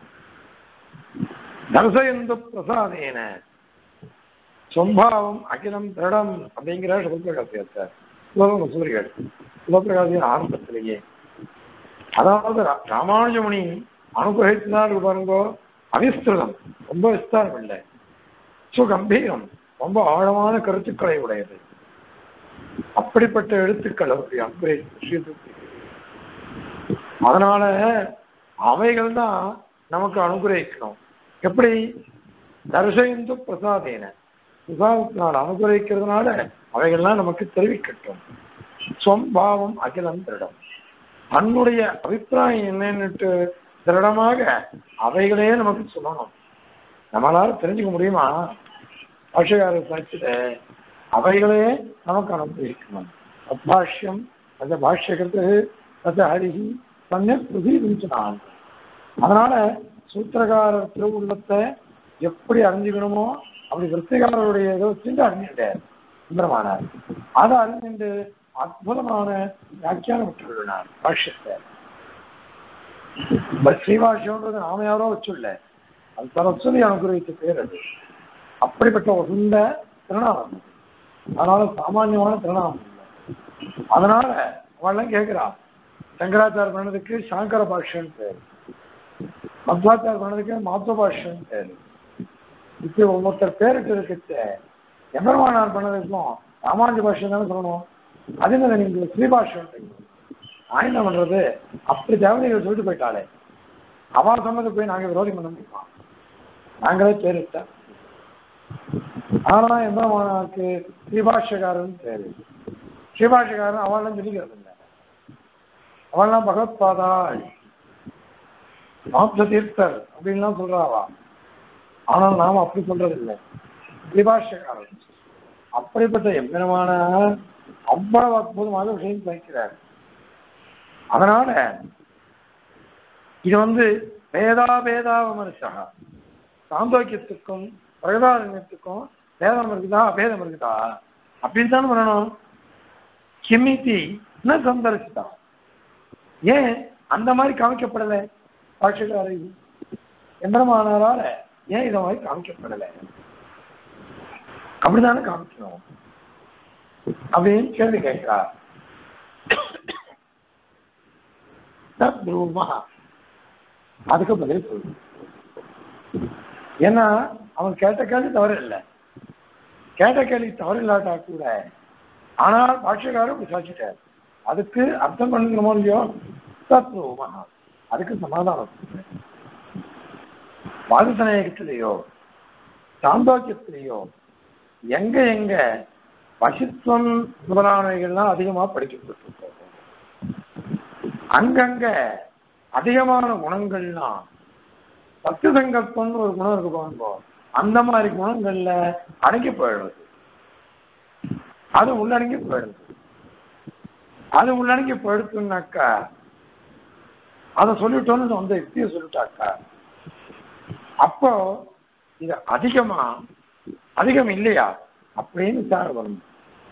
தர்சயந்து பிரசாதேன சொம்பாவம் அகிலம் திருடம் அப்படிங்கிற சிவபிரகாசியத்தை சூரியர்கள் சிவபிரகாசியின் ஆரம்பத்திலேயே. அதாவது ராமானுஜமுனி அனுகிரகித்தார் பாருங்கோ, அவிஸ்திருதம் ரொம்ப விஸ்தாரம் இல்லை, சுகம்பீரம் ரொம்ப ஆழமான கருத்துக்களை உடையது. அப்படிப்பட்ட எழுத்துக்கள் அவருடைய அனுகிரகித்து அதனால அவைகள் தான் நமக்கு அனுகிரகிக்கணும். எப்படி? தர்சயந்து பிரசாதேன பிரசாதத்தினால் அனுகிரகிக்கிறதுனால அவைகள்லாம் நமக்கு தெரிவிக்கட்டும். சொம்பாவம் அகிலம் திருடம் தன்னுடைய அபிப்பிராயம் என்னன்னுட்டு திருடமாக அவைகளே நமக்கு சொல்லணும். நம்மளால தெரிஞ்சுக்க முடியுமா? பாஷ்யக்கார சாட்சியில அவைகளே நமக்கு அனுப்பியிருக்கணும். அப்பாஷ்யம் அந்த பாஷ்யகத்து அது ஹரிஹி தன்னை பிரதிபிடிச்சான். அதனால சூத்திரகாரர் திருவுள்ளத்தை எப்படி அறிஞ்சுக்கணுமோ அப்படி விருத்திகாரருடைய இதை வச்சுட்டு அறிஞ்சுட்டார் சுந்தரமானார். அதை அறிஞ்சுட்டு அற்புதமான வியாக்கியானம் விட்டுள்ளார் பாஷ்யத்தை. ஸ்ரீபாஷ்யம்ன்றது நாம யாரோ வச்சுள்ள அது சரஸ்வதி அனுகிரகித்த பேர். அது அப்படிப்பட்ட ஒரு சுண்ட திருநாமம். அதனால சாமானியமான திருநாமம் இல்லை. அதனால அவள்லாம் கேட்கிறா, சங்கராச்சார பண்ணதுக்கு சாங்கர பாஷ்யன்னு பேர், மத்வாச்சார பண்ணதுக்கு மாத்வ பாஷ்யன்னு பேர். இப்படி ஒவ்வொருத்தர் பேருக்கு இருக்கு. எம்பெருமானார் பண்ணதுக்கும் ராமானுஜ பாஷ்யம் தானே சொல்லணும். அதே மாதிரி நீங்க ஸ்ரீபாஷ்யம் நான் என்ன பண்றது? அப்படி தேவதைகள் சொல்லிட்டு போயிட்டாலே அவா சொன்னது போய் நாங்க விரோதம் பண்ண முடியுமா? நாங்களே பேரிட்டா. ஆனா எம்பெருமானாருக்கு ஸ்ரீபாஷ்யக்காரன் பேரு. ஸ்ரீபாஷ்யக்காரன் அவள்லாம் சொல்லிக்கிறது இல்லை. அவள்லாம் பகவத்பாதாள் மாப்ச தீர்த்தர் அப்படின்லாம் சொல்றாவா. ஆனால் நாம அப்படி சொல்றது இல்லை. ஸ்ரீபாஷ்யக்காரன் அப்படிப்பட்ட எம்பெருமான அவ்வளவு அற்புதமாக விஷயம் வைக்கிறார். அதனால இது பேதா விமர்சா சாந்தோக்கியத்துக்கும் பிரகதாரண்யத்துக்கும் பேதம் இருக்குதா அபேதம் இருக்குதா அப்படின்னு தானே பண்ணணும். கிமிதி என்ன சந்தரிச்சுதா? ஏன் அந்த மாதிரி காமிக்கப்படலை? பாட்சிகார எம்பெருமானாரால ஏன் இதை மாதிரி காமிக்கப்படலை? அப்படித்தானே காமிக்கணும் அப்படின்னு கேள்வி கேட்கிறார். அதுக்கு பதில் சொல்லு. ஏன்னா அவன் கேட்ட கேள்வி தவறு இல்லை. கேட்ட கேள்வி தவறு இல்லாட்டா கூட ஆனால் பாட்சியக்காரர் விசாரிச்சுட்டார். அதுக்கு அர்த்தம் பண்ணிக்கணுமோ இல்லையோ? தத்ரூபமா அதுக்கு சமாதானம். வாதிசநாயகத்திலேயோ சாந்தோக்கியத்திலேயோ எங்க எங்க வசித்துவம் முதலானவைகள்லாம் அதிகமா படிக்கப்பட்டிருக்கோம். அங்கங்க அதிகமான குணங்கள்லாம் சத்திய சங்கல்பம்னு ஒரு குணம் இருக்கு பாருங்க, அந்த மாதிரி குணங்கள்ல அடங்கி போயிடுறது, அது உள்ளடங்கி போயிடுது. அது உள்ளடங்கி போயிடுச்சுன்னாக்கா அதை சொல்லிட்டோன்னு அந்த யுக்தியை சொல்லிட்டாக்கா அப்போ இது அதிகம் இல்லையா அப்படின்னு விசாரம் வரணும்.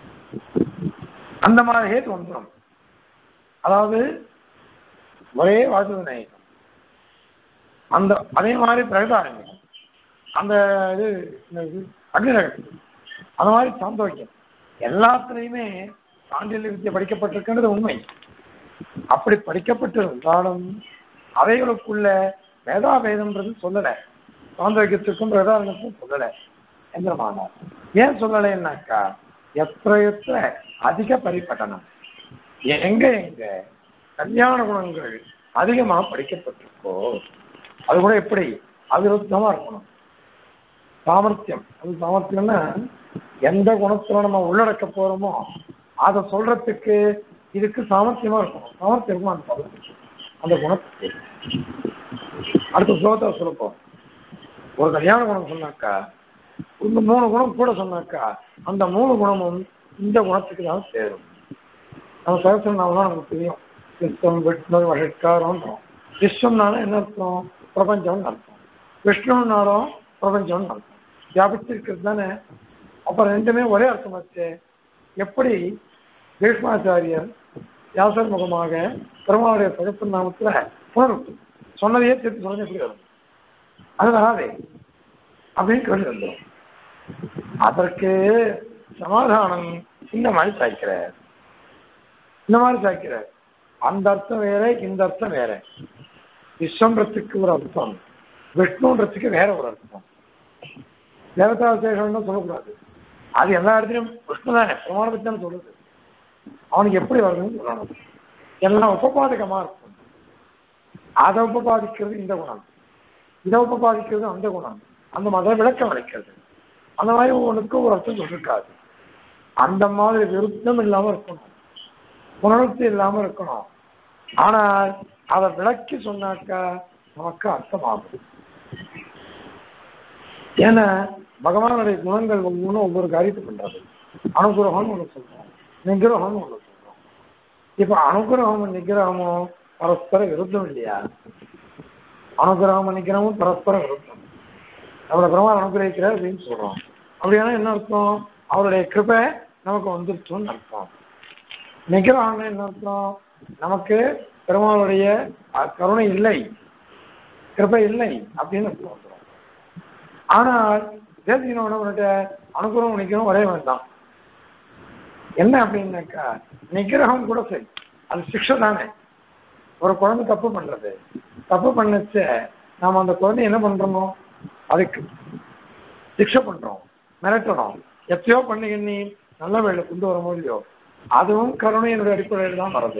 அந்த மாதிரி ஹேத்து வந்துடும். அதாவது ஒரே வாசுதனை அந்த அதே மாதிரி பிரகதாரங்க அந்த இது அக்னிரகம் அந்த மாதிரி சாந்தோக்கியம் எல்லாத்துலேயுமே சாண்டில்ய வித்தியை படிக்கப்பட்டிருக்கின்றது உண்மை. அப்படி படிக்கப்பட்டிருந்தாலும் அவைகளுக்குள்ள வேதாபேதம்ன்றது சொல்லலை, சாந்தோக்கியத்துக்கும் பிரகதாரங்களுக்கும் சொல்லலை. எந்திரமானார் ஏன் சொல்லலைன்னாக்கா எத்த அதிக பரிபட்டனம் எங்க கல்யாண குணங்கள் அதிகமாக படிக்கப்பட்டிருக்கோ அது கூட எப்படி அவிருத்தமா இருக்கணும். சாமர்த்தியம், அது சாமர்த்தியம்னா எந்த குணத்துல நம்ம உள்ளடக்க போறோமோ அதை சொல்றதுக்கு இதுக்கு சாமர்த்தியமா இருக்கணும். சாமர்த்தியம் இருக்குமா அந்த பதத்துக்கு, அந்த குணத்துக்கு. அடுத்த ஸ்லோகத்தை சொல்லப்போம். ஒரு கல்யாண குணம் சொன்னாக்கா இந்த 3 குணம் கூட சொன்னாக்கா அந்த 3 குணமும் இந்த குணத்துக்கு தான் சேரும். நம்ம சகசிரநாமம் தான் நமக்கு தெரியும். விஸ்வம் விஷ்ணு வஷட்காரம்ன்றோம். விஸ்வம்னாலும் என்ன அர்த்தம்? பிரபஞ்சம்னு அர்த்தம். விஷ்ணுனாலும் பிரபஞ்சம்னு அர்த்தம். வியாபிச்சிருக்கிறது தானே. அப்புறம் ரெண்டுமே ஒரே அர்த்தம் வச்சு எப்படி பீஷ்மாச்சாரியர் வியாசர் முகமாக பெருமாளுடைய சகசிர நாமத்துல புனருக்கு சொன்னதையே திருப்பி சொன்னது எப்படி வரும்? அது வராதே அப்படின்னு கேட்டு வந்தோம். அதற்கு சமாதானம் இந்த மாதிரி சாய்க்கிறார். அந்த அர்த்தம் வேற, இந்த அர்த்தம் வேற. விஸ்வன்றத்துக்கு ஒரு அர்த்தம், விஷ்ணுன்றதுக்கு வேற ஒரு அர்த்தம். தேவதா விசேஷம்னு சொல்லக்கூடாது. அது எல்லா இடத்துலையும் விஷ்ணு தானே, பிரமாண பத்தி தானே சொல்லுது. அவனுக்கு எப்படி வரணும்னு சொல்லணும். எல்லாம் உபபாதகமா இருக்கும். அதை உபபாதிக்கிறது இந்த குணம், இதை உபபாதிக்கிறது அந்த குணம், அந்த மாதிரி விளக்கம் அளிக்கிறது. அந்த மாதிரி ஒவ்வொன்றுக்கும் ஒரு அர்த்தம் சொல்லிருக்காது. அந்த மாதிரி விருத்தம் இல்லாம இருக்கணும், புனருத்தி இல்லாம இருக்கணும். ஆனால் அதை விளக்கி சொன்னாக்கா நமக்கு அர்த்தமாகும். ஏன்னா பகவானுடைய குணங்கள் ஒவ்வொன்றும் ஒவ்வொரு காரியத்தை பண்றது. அனுகிரகம்னு ஒண்ணு சொல்றோம், நிகிரகம்னு ஒண்ணு சொல்றோம். இப்ப அனுகிரகமும் நிகிரகமும் பரஸ்பர விருத்தம் இல்லையா? அனுகிரகமும் நிகிரகமும் பரஸ்பர விருத்தம். நம்மளை பெருமாள் அனுகிரகிக்கிறார் அப்படின்னு சொல்றோம். அப்படின்னா என்ன அர்த்தம்? அவருடைய கிருபை நமக்கு வந்துருச்சோன்னு அர்த்தம். நிகிரகம்னு என்ன அர்த்தம்? நமக்கு பெருமாளுடைய கருணை இல்லை, கிருபை இல்லை அப்படின்னு அர்த்தம். ஆனால் தேசிகனோட அனுகிரகம் நிக்கிறோம் ஒரே மாதிரி தான். என்ன அப்படின்னாக்கா நிகிரகம் கூட சரி, அது சிக்ஷை தானே. ஒரு குழந்தை தப்பு பண்றது, தப்பு பண்ணச்ச நாம அந்த குழந்தை என்ன பண்றோமோ அதுக்கு சிக்ஷை பண்றோம், மிரட்டணும். எத்தையோ பண்ணி நல்ல வேலை கொண்டு வர முடியலையோ அதுவும் கருணையினுடைய அடிப்படையில் தான் வருது.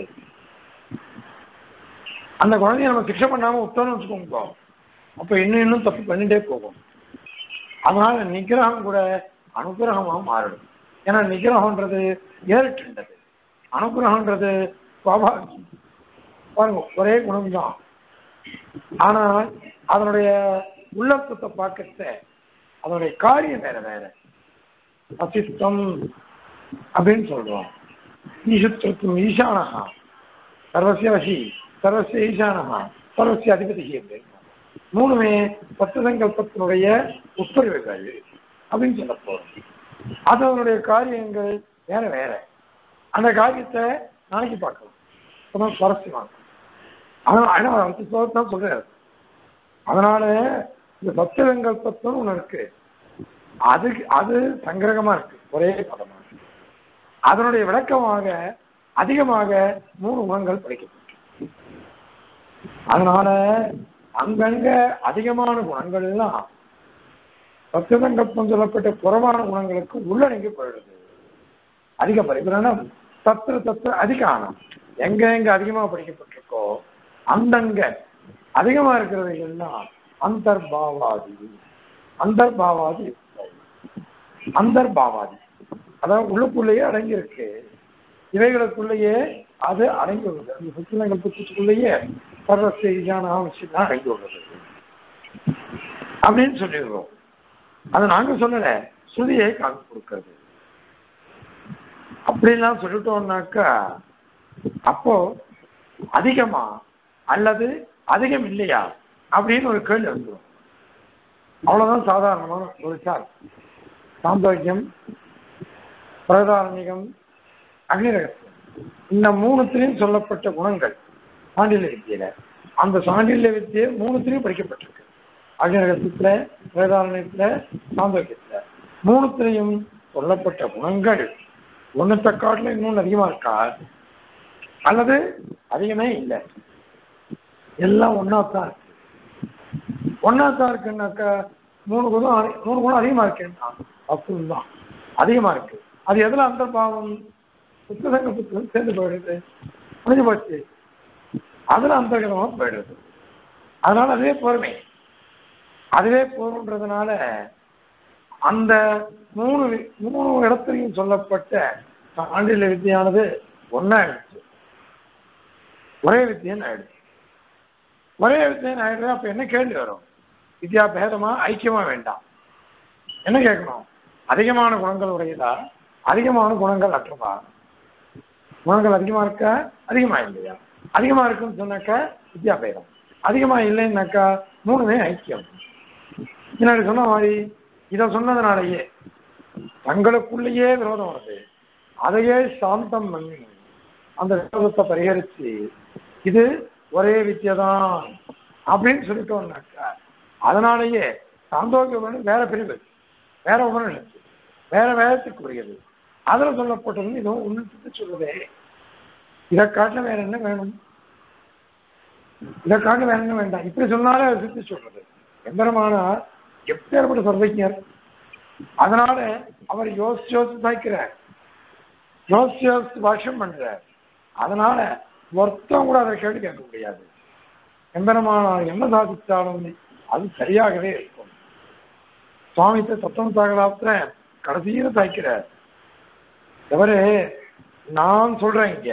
அந்த குழந்தைய நம்ம சிக்ஷை பண்ணாம விட்டோம்னு வச்சுக்கோங்க, அப்ப இன்னும் தப்பு பண்ணிட்டே போகும். அதனால நிகிரகம் கூட அனுகிரகமாக மாறிடும். ஏன்னா நிகிரகம்ன்றது ஏறிட்டுன்றது, அனுகிரகம்ன்றது சுவாபாவிகம். பாருங்க ஒரே குணம்தான், ஆனால் அதனுடைய உள்ளர்த்தத்தை பார்க்கத்த அதனுடைய காரியம் வேற வேற. அசித்தம் அப்படின்னு சொல்றோம். ஈசுத்திருத்தும் ஈசானஹா சர்வசிய வசி, சர்வசிய ஈசானஹா, சர்வசிய அதிபதி அப்படின்னு மூணுமே சத்தியசங்கல்பத்தினுடைய உட்பிரிவுகள் அப்படின்னு சொல்ல போறோம். அது அதனுடைய காரியங்கள் வேற வேற. அந்த காரியத்தை நாளைக்கு பார்க்கலாம், சுவாரஸ்யமாக. அதனால தான் சொல்றாரு. அதனால இந்த சத்தியசங்கல்பத்துன்னு ஒண்ணு இருக்கு, அது சங்கிரகமா இருக்கு, ஒரே பதமா. அதனுடைய விளக்கமாக அதிகமாக 3 குணங்கள் படிக்கப்பட்டு, அதனால அங்கங்க அதிகமான குணங்கள் எல்லாம் சத்தியசங்கல்பம் சொல்லப்பட்ட குறைவான குணங்களுக்கு உள்ளடங்கி போயிடுது. அதிக பரிபூரணம் தத்துவ அதிகானம் எங்க எங்க அதிகமாக படிக்கப்பட்டிருக்கோ அந்தங்க அதிகமா இருக்கிறது எல்லாம் அந்தர்பாவாதி. அதாவது உள்ளுக்குள்ளேயே அடங்கி இருக்கு, இவைகளுக்குள்ளேயே அது அடங்கி உள்ளது. அந்த சத்தியசங்கல்பத்துக்குள்ளேயே சர்வசேஷான விஷயம் அடங்கி உள்ளது. அப்படின்னு சொல்லிடுறோம். அதை நாங்க சொல்லல, ஸ்ருதியை காது கொடுக்கிறது. அப்படிலாம் சொல்லிட்டோம்னாக்கா அப்போ அதிகமா அல்லது அதிகம் இல்லையா அப்படின்னு ஒரு கேள்வி வந்துடும். அவ்வளவுதான் சாதாரணமான ஒரு சார். சாந்தோக்கியம், பிரதாரணிகம், அக்னிரகசியம், இந்த மூணுத்திலையும் சொல்லப்பட்ட குணங்கள் சாண்டில்ய வித்தியில, அந்த சாண்டில்ய வித்தியை மூணுத்திலையும் படிக்கப்பட்டிருக்கு. அக்னிரகசியத்துல, பிரதாரணியத்துல, சாந்தோக்கியத்துல மூணுத்திலையும் சொல்லப்பட்ட குணங்கள் ஒன்னத்தை காட்டிலும் இன்னொன்று அதிகமா இருக்கா அல்லது அதிகமே இல்லை, எல்லாம் ஒன்னாத்தான் இருக்கு. ஒன்னாத்தான் இருக்குன்னாக்கா மூணு குணம் அதிகமா இருக்கேன்னா அப்படிதான் அதிகமா இருக்கு. அது எதுல அந்த பாவம் புத்தகங்க புத்தகம் சேர்ந்து போயிடுது, முடிஞ்சு போச்சு, அதுல அந்தர்கதமா போயிடுது. அதனால அதுவே பொறுமை, அதுவே போறதுனால அந்த மூணு இடத்துலையும் சொல்லப்பட்ட சாண்டில்ய வித்தியானது ஒன்னா ஆயிடுச்சு, ஒரே வித்தியன் ஆயிடுச்சு. ஒரே வித்தியன் ஆயிடுது. அப்ப என்ன கேள்வி வரும்? வித்யா பேதமா ஐக்கியமா வேண்டாம், என்ன கேட்கணும்? அதிகமான குணங்கள் உடையதா, அதிகமான குணங்கள் அற்றதா? குணங்கள் அதிகமா இருக்கா, அதிகமா இல்லையா? அதிகமா இருக்குன்னு சொன்னாக்கா வித்யா பேதம், அதிகமா இல்லைன்னாக்கா மூணுமே ஐக்கியம். முன்னாடி சொன்ன மாதிரி இதை சொன்னதுனாலேயே தங்களுக்குள்ளேயே விரோதம் வருது, அதையே சாந்தம் பண்ணி அந்த விரோதத்தை பரிகரிச்சு இது ஒரே வித்தியதான் அப்படின்னு சொல்லிட்டோம்னாக்கா அதனாலேயே சாந்தோக்கியம் வேற பிரிவு, வேற உபநிஷத்து, வேற வேதத்துக்கு உரியது. அதுல சொல்லப்பட்டது இதுவும் உன்னிட்டு சொல்லுதே. இதை காட்டில வேற என்ன வேணும்? இதை காட்டில வேற என்ன வேண்டாம்? இப்படி சொன்னாலே அதை சுத்தி சொல்றது. எம்பெருமானா எப்பேற்பட்ட சர்வஜர், அதனால அவர் யோசிச்சு தாய்க்கிறார், யோசிச்சு பாஷ்யம் பண்றார். அதனால ஒருத்தம் கூட அதை கேட்டு கேட்க முடியாது. எம்பெருமானார் என்ன சாதிச்சாலும் அது சரியாகவே இருக்கும். சுவாமித்த சத்தம் சாகலாத்துல கடைசியில தாய்க்கிறார். எவரு நான் சொல்றேன், இங்க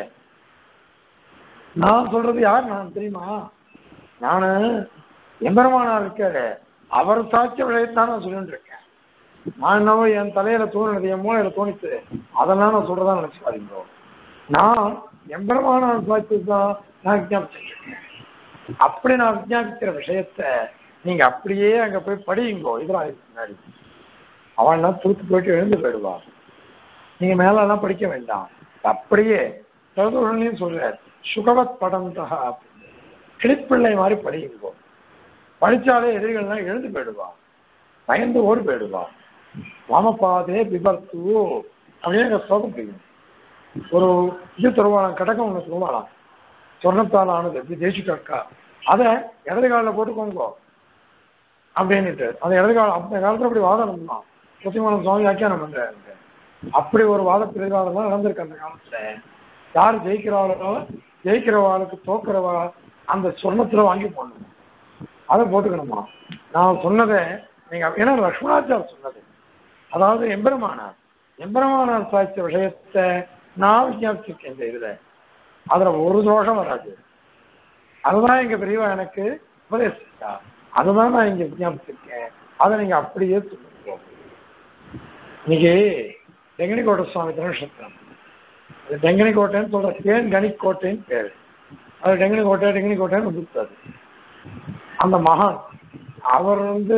நான் சொல்றது யார் நான் தெரியுமா? நானு எம்பெருமானார் இருக்காரு, அவர் சாட்சிய விளையத்தான் நான் சொல்லிட்டு இருக்கேன். நான் என்னவோ என் தலையில தோணுது, என் மூளையில தோணித்து அதெல்லாம் நான் சொல்றதா நினைச்சுக்காதீங்க. நான் எம்பெருமானார் சாட்சியத்தான் நான் விஜாபிச்சிருக்கேன். அப்படி நான் விஜாபிக்கிற விஷயத்த நீங்க அப்படியே அங்க போய் படியுங்கோ. இதெல்லாம் முன்னாடி அவன் தூத்து போயிட்டு எழுந்து போயிடுவா, நீங்க மேலெல்லாம் படிக்க வேண்டாம். அப்படியே சதுரனையும் சொல்ற சுகவத் படந்தா கிளிப்பிள்ளை மாதிரி படியுங்கோ. படிச்சாலே எதிரிகள்லாம் எழுந்து போயிடுவா, பயந்து ஓடி போயிடுவா. வாமபாதே விபர்த்து அப்படின்னு ஸ்லோகம் புரியும். ஒரு இது தருவாளாம், கடகம் ஒன்று சொல்லுவாளாம், சொர்ணத்தால் ஆனது எப்படி தேசிக்கா, அதை இடது காலில் போட்டுக்கோங்கோ அப்படின்னுட்டு. அந்த இடது காலம் அந்த காலத்துல அப்படி வாதம் இருந்தான். சத்தியமானம் சுவாமி வியாக்கியானம் பண்றாரு. அப்படி ஒரு வாத பிரதிவாதம் தான் நடந்திருக்கு அந்த காலத்துல. யார் ஜெயிக்கிறவாளுக்கு தோக்கிறவா அந்த சொர்ணத்துல வாங்கி போடணும், அதை போட்டுக்கணுமா. நான் சொன்னதை நீங்க ஏன்னா லக்ஷ்மணாச்சார் சொன்னது, அதாவது எம்பெருமானார் சாய்ச்ச விஷயத்தை நான் விஞ்ஞாபிச்சிருக்கேன் இந்த இதுல. அதுல ஒரு தோஷம் வராது. அதுதான் எங்க பெரியவா எனக்கு உபதேசிச்சா, அதுதான் நான் இங்க விஞ்ஞாபிச்சிருக்கேன். அதை நீங்க அப்படியே சொல்லுங்க. இன்னைக்கு டெங்கனிக்கோட்டை சுவாமி திருநட்சத்திரம், டெங்கனிக்கோட்டைன்னு சொல்ற தேன் கனிக்கோட்டைன்னு பேரு. அது டெங்கனிக்கோட்டைன்னு வந்துருக்காது. அந்த மகான் அவர்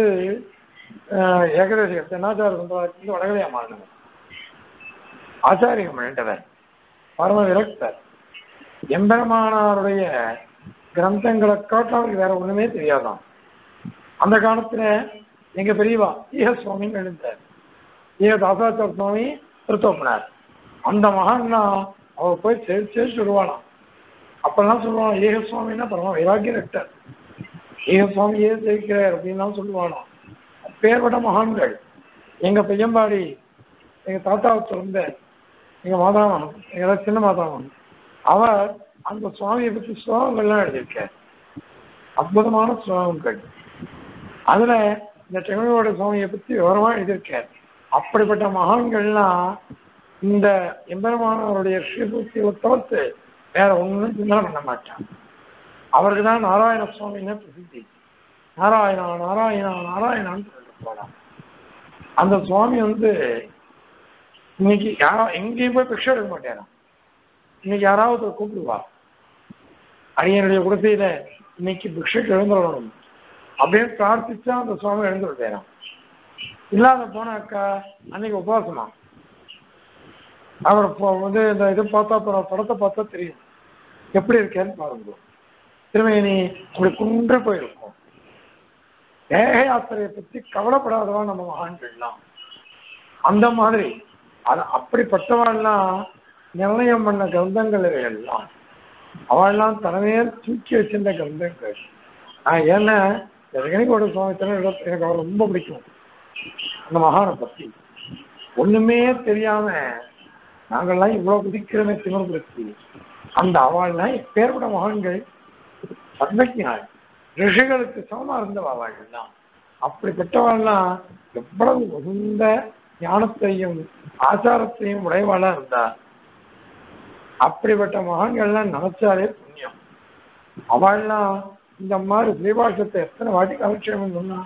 ஏகதேச தென்னாச்சார சம்பிரதாயத்திலிருந்து வடகலையா மாறினவர், ஆச்சாரியம் வேண்டவர், பரம விரக்தர். எம்பெருமானாருடைய கிரந்தங்களை காட்டும் அவருக்கு வேற ஒண்ணுமே தெரியாதான். அந்த காலத்துல எங்க பெரியவா ஈக சுவாமின்னு எழுந்தார், ஈக தாசாச்சார சுவாமி திருத்தோப்பினார். அந்த மகான்னா அவர் போய் சேர்த்து வருவாளாம். அப்பெல்லாம் சொல்லுவாங்க ஈக சுவாமின்னா பரம வைராக்கிய ரெக்டர், ஈக சுவாமியே ஜெயிக்கிறார் அப்படின்லாம் சொல்லுவாளாம். பேர்பட்ட மகான்கள் எங்க பையன்பாடி எங்க தாத்தாவை சொல்ல எங்க மாதாமன், எங்க சின்ன மாதாமன், அவர் அந்த சுவாமியை பற்றி ஸ்லோகங்கள்லாம் எழுதியிருக்கார், அற்புதமான ஸ்லோகங்கள். அதுல இந்த டெங்கனிக்கோட்டை சுவாமியை பற்றி விவரமா எழுதியிருக்கார். அப்படிப்பட்ட மகான்கள்லாம் இந்த எம்பெருமானவருடைய ஸ்ரீபூர்த்தியை தவிர்த்து வேற ஒன்றும் சிந்தனை பண்ண மாட்டான். அவருக்கு தான் நாராயண சுவாமின்னு பிரசித்தி. நாராயணா நாராயணா நாராயணான்னு சொல்லிட்டு போலாம். அந்த சுவாமி இன்னைக்கு யாரோ எங்கேயும் போய் பிக்ஷை எடுக்க மாட்டேறான். இன்னைக்கு யாராவது கூப்பிடுவா, அடியனுடைய குடிசையில இன்னைக்கு பிக்ஷைக்கு எழுந்துடணும் அப்படின்னு பிரார்த்திச்சா அந்த சுவாமி எழுந்து விட்டேறான். இல்லாத போனாக்கா அன்னைக்கு உபவாசமா. அவர் இந்த இது பார்த்தா படத்தை பார்த்தா தெரியும் எப்படி இருக்கேன்னு பாருங்க. திருமேனி அப்படி குன்ற போயிருக்கும். தேக யாத்திரையை பற்றி கவலைப்படாதவா நம்ம மகான்கள்லாம். அந்த மாதிரி அது அப்படிப்பட்டவாள்லாம் நிர்ணயம் பண்ண கிரந்தங்கள் எல்லாம் அவள்லாம் தலைமையே தூக்கி வச்சிருந்த கிரந்தங்கள். ஏன்னா ரஜினிகோட சுவாமி எனக்கு அவர் ரொம்ப பிடிக்கும். அந்த மகானை பத்தி ஒண்ணுமே தெரியாம நாங்கள்லாம் இவ்வளவு குதிக்கிறோமே திமிர்படுத்தி அந்த அவள்லாம் எப்பேற்பட்ட மகான்கள், சந்தக்கியாள் ரிஷிகளுக்கு சமமா இருந்தவ அவள் தான். அப்படிப்பட்டவாள்லாம் எவ்வளவு உகந்த ஞானத்தையும் ஆச்சாரத்தையும் உடையவாளா இருந்தா. அப்படிப்பட்ட மகான்கள்லாம் நினைச்சாலே புண்ணியம். அவள்லாம் இந்த மாதிரி ஸ்ரீபாஷத்தை எத்தனை வாட்டி காலட்சேபம் சொன்னா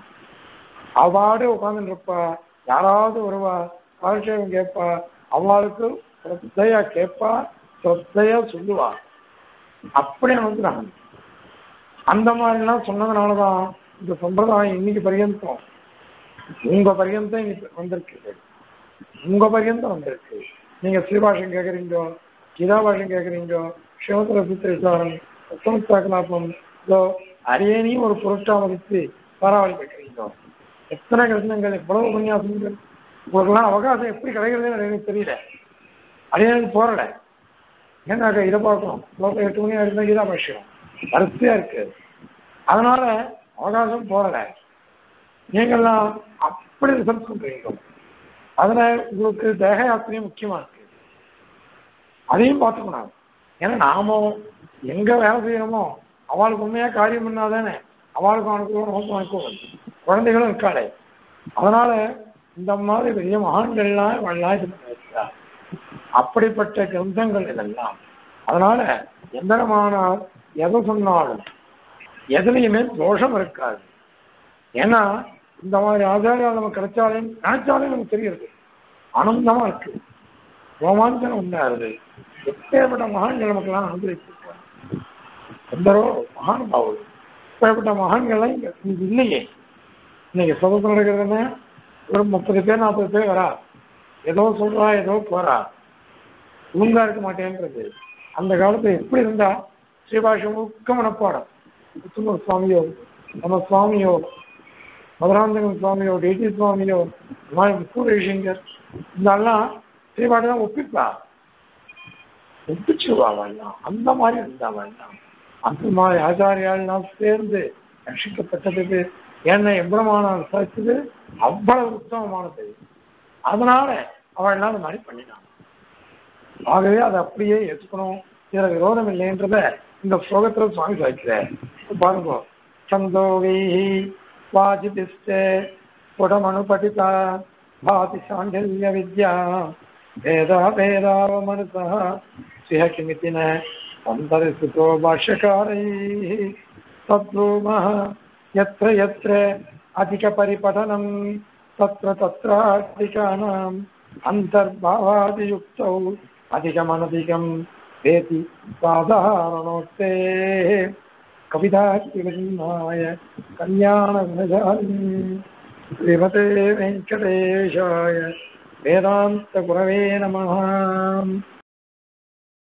அவாடு உட்கார்ந்துட்டு இருப்பா. யாராவது வருவா காலட்சேபம் கேட்பா, அவளுக்கு ஸ்ரத்தையா கேட்பா, ஸ்ரத்தையா சொல்லுவா. அப்படியே வந்துடுறாங்க. அந்த மாதிரிலாம் சொன்னதுனாலதான் இந்த சம்பிரதாயம் இன்னைக்கு பர்யந்தம் உங்க பர்யந்தம் இன்னைக்கு வந்திருக்கு. உங்க பர்யந்தம் வந்திருக்கு. நீங்க ஸ்ரீபாஷம் கேட்குறீங்கோ, கீதாபாஷம் கேட்குறீங்கோ, சிவத்திர சித்திரசாரம், சமுத்தாக்கலாப்பம், இதோ அரியனையும் ஒரு பொருட்டா மதித்து பராவளி கேட்குறீங்கோ. எத்தனை கிருஷ்ணங்கள், எவ்வளவு உபன்யாசங்கள். உங்களுக்கெல்லாம் அவகாசம் எப்படி கிடைக்கிறதுன்னு எனக்கு தெரியல. அரியனுக்கு போறல ஏன்னாக்கா இதை பார்க்கணும். 8 மணி ஆயிருந்தா கீதாபாஷ்யம் வரிசையா இருக்கு. அதனால அவகாசம் போறல. நீங்கள்லாம் அப்படி ரிசர்ச் பண்றீங்க. அதுல உங்களுக்கு தேக யாத்திரையும் முக்கியமா இருக்கு. அதையும் பார்த்துக்கணும். ஏன்னா நாமும் எங்க வேலை செய்யணுமோ அவளுக்கு உண்மையா காரியம் பண்ணாதானே அவளுக்கும் அனுப்புவோம், நமக்கும் அனுப்புவோம், குழந்தைகளும் இருக்காளே. அதனால இந்த மாதிரி பெரிய மகான்கள்லாம் இவெல்லாம் இது பண்ணிருக்கா. அப்படிப்பட்ட கிரந்தங்கள் இதெல்லாம். அதனால எந்தனமானால் எதை சொன்னாலும் எதுலையுமே தோஷம் இருக்காது. ஏன்னா இந்த மாதிரி ஆச்சாரியால் நமக்கு கிடைச்சாலே நினைச்சாலே நமக்கு தெரியுது, ஆனந்தமா இருக்கு, ரோமாஞ்சனம் உண்டாருது. எப்பேற்பட்ட மகான்கள் நமக்கெல்லாம் அனுபவிச்சிருக்காங்க. எந்தரோ மகானுபாவம். இப்பேற்பட்ட மகான்கள்லாம் இங்க இல்லையே. இன்னைக்கு சொதப்பு நடக்கிறதுன்னு ஒரு 30 பேர் 40 பேர் வரா, ஏதோ சொல்றா, ஏதோ போறா, ஒழுங்கா இருக்க மாட்டேன்றது. அந்த காலத்துல எப்படி இருந்தா ஸ்ரீபாஷம் முக்க மனப்பாடம். உத்தமர் சுவாமியோ, நம்ம சுவாமியோ, மதுராந்தகன் சுவாமியோ, டேட்டி சுவாமியோ, முக்கூரேஷங்கர், இதெல்லாம் ஸ்ரீபாஷம் தான் ஒப்பிப்பா, ஒப்பிச்சுருவாங்கலாம். அந்த மாதிரி இருந்தாங்கலாம். அந்த மாதிரி ஆச்சாரியாலாம் சேர்ந்து ரட்சிக்கப்பட்டதுக்கு என்ன எவ்வளமான விசாரிச்சது அவ்வளவு உத்தமமானது. அதனால அவள்லாம் அந்த மாதிரி பண்ணினாங்க. ஆகவே அதை அப்படியே ஏற்றுக்கணும். இதுல விரோதம் இல்லைன்றத இந்த ஸ்லோகத்துல சுவாமி சாய்க்கிறார். பாருங்க, சந்தோகை வாஜிதிஷ்டே புடமனு படிதா பாதி சாண்டல்ய வித்யா வேதா வேதாவமனுதா சிஹ கிமிதின சந்தரிசுதோ பாஷ்யகாரை தத்ரூமः यत्र यत्र अधिक परिपठनं तत्र तत्र अधिकानाम् अन्तर्भावादियुक्तौ अधिकमनधिकं वेति साधारणोक्तेः कविताचिरचिन्नाय कल्याणगुणशालिनी श्रीमते वेङ्कटेशाय वेदान्तगुरवे नमः.